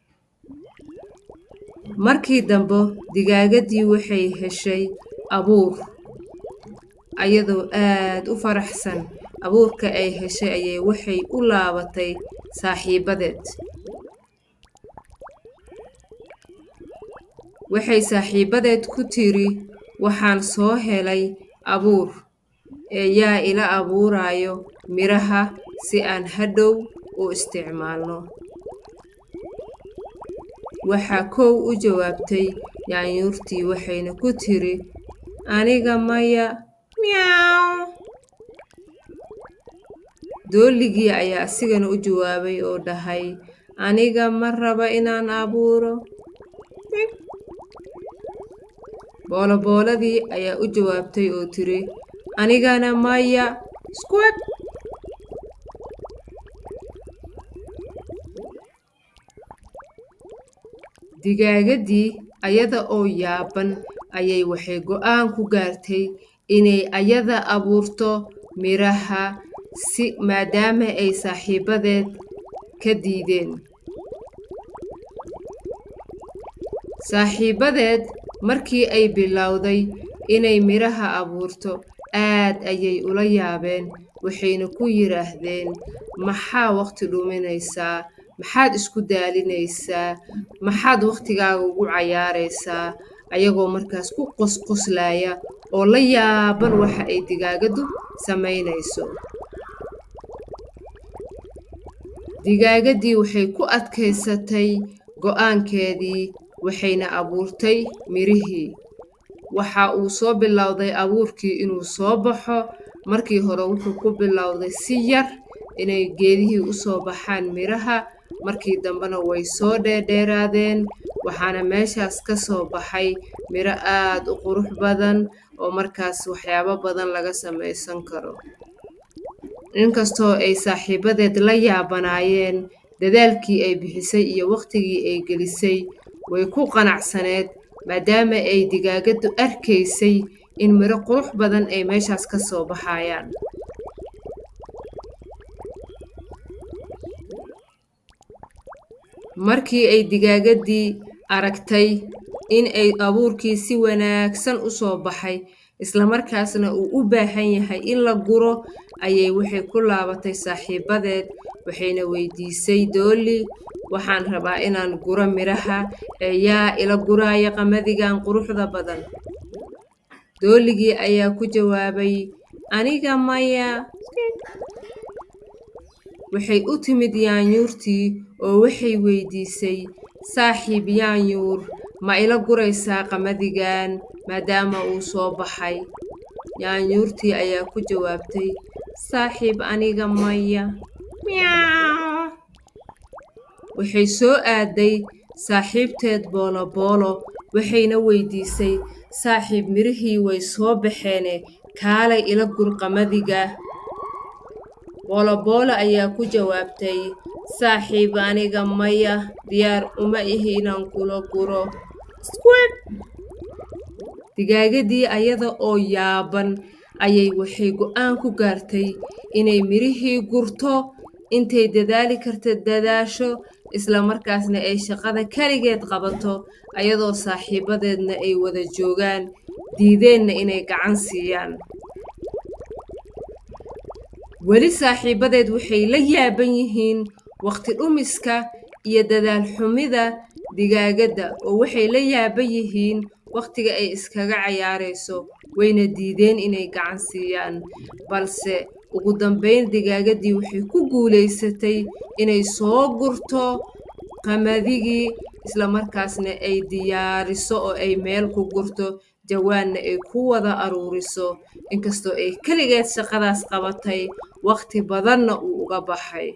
markii dambe digaagadii waxay heshay abuur ayadoo aad u faraxsan abuurka ay heshay ayay waxay u laabatay saaxiibadeed waxay saaxiibadeed ku tiri waxaan soo helay abuur ee yaa ila abuurayo miraha si aan hadhow u isticmaalno waxaa kow u jawaabtay yaanyuurtii waxayna ku tiri aniga maya miyaw dooligii ayaa asigana u jawaabay oo dhahay aniga ma raba inaan abuuro boolo booladii ayaa u jawaabtay oo tiri anigana maya squawk digaagadii ayada oo yaaban ayay waxay go'aan ku gaartay inay ayada abuurto miraha si maadaama ay saaxiibadeed ka diideen saaxiibadeed markii ay bilowday inay miraha abuurto aad ayay ula yaabeen waxayna ku yiraahdeen maxaa waqti dhuminaysaa maxaad isku daalinaysaa maxaad waqtigaaga ugu cayaaraysaa ayagoo markaas ku qosqoslaya oo la yaaban waxa ay digaagaddu samaynayso digaagadii waxay ku adkaysatay go'aankeedii waxayna abuurtay mirihii waxa uu soo bilowday abuurkii inuu soo baxo markii hore wuxuu ku bilowday si yar inay geedihii u soo baxaan miraha markii dambena way soo dheerdheeraadeen waxaana meeshaas ka soo baxay miro aad u qurux badan oo markaas waxyaabo badan laga samaysan karo inkastoo ay saaxiibadeed la yaabanaayeen dadaalkii ay bixisay iyo waqtigii ay gelisay way ku qanacsaneed maadaama ay digaagaddu arkaysay in miro qurux badan ay meeshaas ka soo baxayaan markii ay digaagadii aragtay in ay abuurkii si wanaagsan u soo baxay isla markaasna uu u baahan yahay in la guro ayay waxay ku laabatay saaxiibadeed waxayna weydiisay dooli waxaan rabaa inaan guro miraha ee yaa ila guraya qamadigan quruxda badan dooligii ayaa ku jawaabay aniga maya waxay u timid yaanyuurtii oo waxay weydiisay saaxiib yaanyuur ma ila guraysaa qamadigan maadaama uu soo baxay yaanyuurtii ayaa ku jawaabtay saaxiib aniga maya miyaw waxay soo aaday saaxiibteed boolo boolo waxayna weydiisay saaxiib mirihii way soo baxeene kaalay ila gur qamadiga boolo boolo ayaa ku jawaabtay saaxiib aniga maya diyaar uma ihi inaan kula guro squawk digaagadii ayada oo yaaban ayay waxay go'aan ku gaartay inay mirihii gurto intay dadaali karta dadaasho isla markaasna ay shaqada kaligeed qabato ayadoo saaxiibadeedna ay wada joogaan diideenna inay gacan siiyaan weli saaxiibadeed waxay la yaaban yihiin waqti dhumiska iyo dadaal xumida digaagadda oo waxay la yaaban yihiin waqtiga ay iskaga cayaarayso wayna diideen inay gacan siiyaan balse ugu dambayn digaagadii waxay ku guulaysatay inay soo gurto qamadigii isla markaasna ay diyaariso oo ay meel ku gurto jawaanna ay ku wada aruuriso inkastoo ay keligeed shaqadaas qabatay waqti badanna uu uga baxay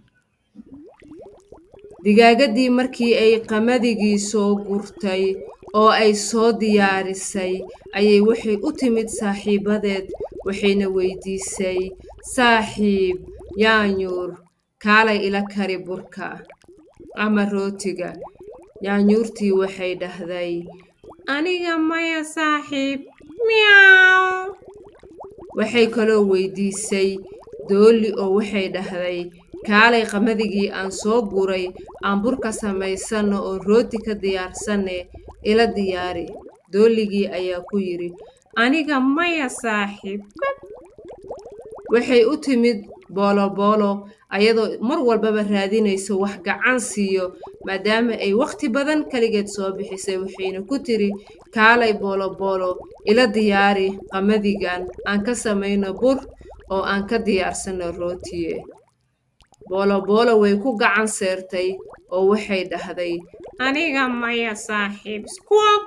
digaagadii markii ay qamadigii soo gurtay oo ay soo diyaarisay ayay waxay u timid saaxiibadeed waxayna weydiisay saaxiib yaanyuur kaalay ila kari burka ama rootiga yaanyuurtii waxay dhahday aniga maya saaxiib miyaw waxay kaloo weydiisay doolli oo waxay dhahday kaalay qamadigii aan soo guray aan burka samaysano oo rooti ka diyaarsanne ila diyaari doolligii ayaa ku yidhi aniga maya saaxiib waxay u timid booloboolo ayadoo mar walbaba raadinayso wax gacan siiyo maadaama ay waqti badan kaligeed soo bixisay waxayna ku tiri kaalay booloboolo ila diyaari qamadigan aan ka samayno bur oo aan ka diyaarsano rootiye booloboolo way ku gacan seertay oo waxay dhahday aniga maya saaxiib squab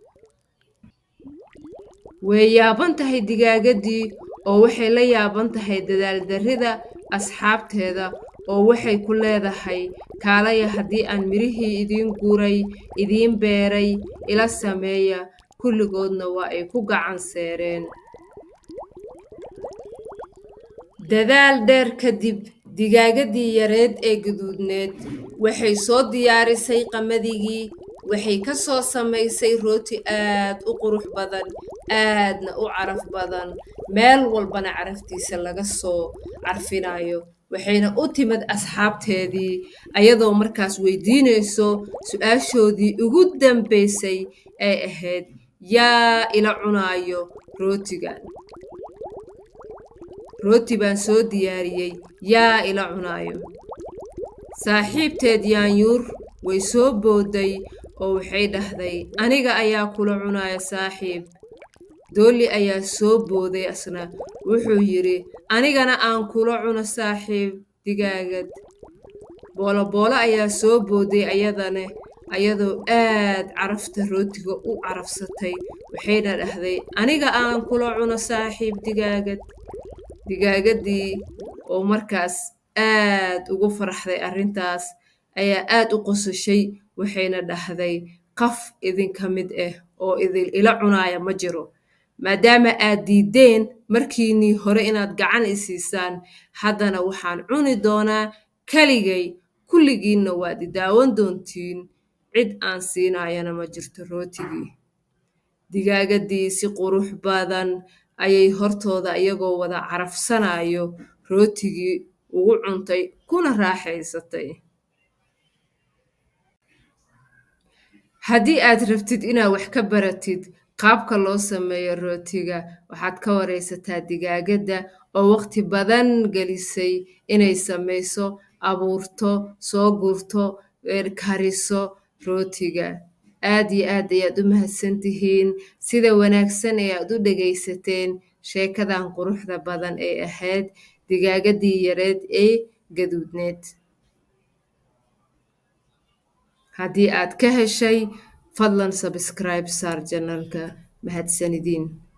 way yaaban tahay digaagadii oo waxay la yaaban tahay dadaal darrida asxaabteeda oo waxay ku leedahay kaalaya haddii aan mirihii idiin guray idiin beeray ila sameeya kulligoodna waa ay ku gacan seereen dadaal dheer kadib digaagadii yareed ee gaduudneed waxay soo diyaarisay qamadigi waxay ka soo samaysay rooti aad u qurux badan aadna u caraf badan meel walbana caraftiisa laga soo carfinayo waxayna u timid asxaabteedii ayadoo markaas weydiinayso su'aashoodii ugu dambaysay ee ahayd yaa ila cunaayo rootigan rooti baan soo diyaariyey yaa ila cunaayo saaxiibteed yaanyuur way soo booday oo waxay dhahday aniga ayaa kula cunaya saaxiib doolli ayaa soo booday asna wuxuu yidhi anigana aan kula cuno saaxiib digaagad booloboolo ayaa soo booday ayadane ayadoo aad carafta rootiga u carafsatay waxayna dhahday aniga aan kula cuno saaxiib digaagad digaagadii oo markaas aad ugu faraxday arrintaas ayaa aad u qosashay waxayna dhahday qaf idinka mid ah oo idin ila cunaaya ma jiro maadaama aad diideen markiinnii hore inaad gacan i siisaan haddana waxaan cuni doonaa keligay kulligiinna waad i daawan doontiin cid aan siinaayana ma jirto rootigii digaagadii si qurux badan ayay hortooda iyagoo wada carafsanayo rootigii ugu cuntay kuna raaxaysatay haddii aad rabtid inaad wax ka baratid qaabka loo sameeyo rootiga waxaad ka waraysataa digaagadda oo waqti badan gelisay inay samayso abuurto soo gurto kariso rootiga aad iyo aad ayaad u mahadsantihiin sida wanaagsan ee aad u dhegaysateen sheekadan quruxda badan ee ahayd digaagadii yareed ee gaduudneed haddii aad ka heshay fadlan sabscribe saar janalka mahadsanidin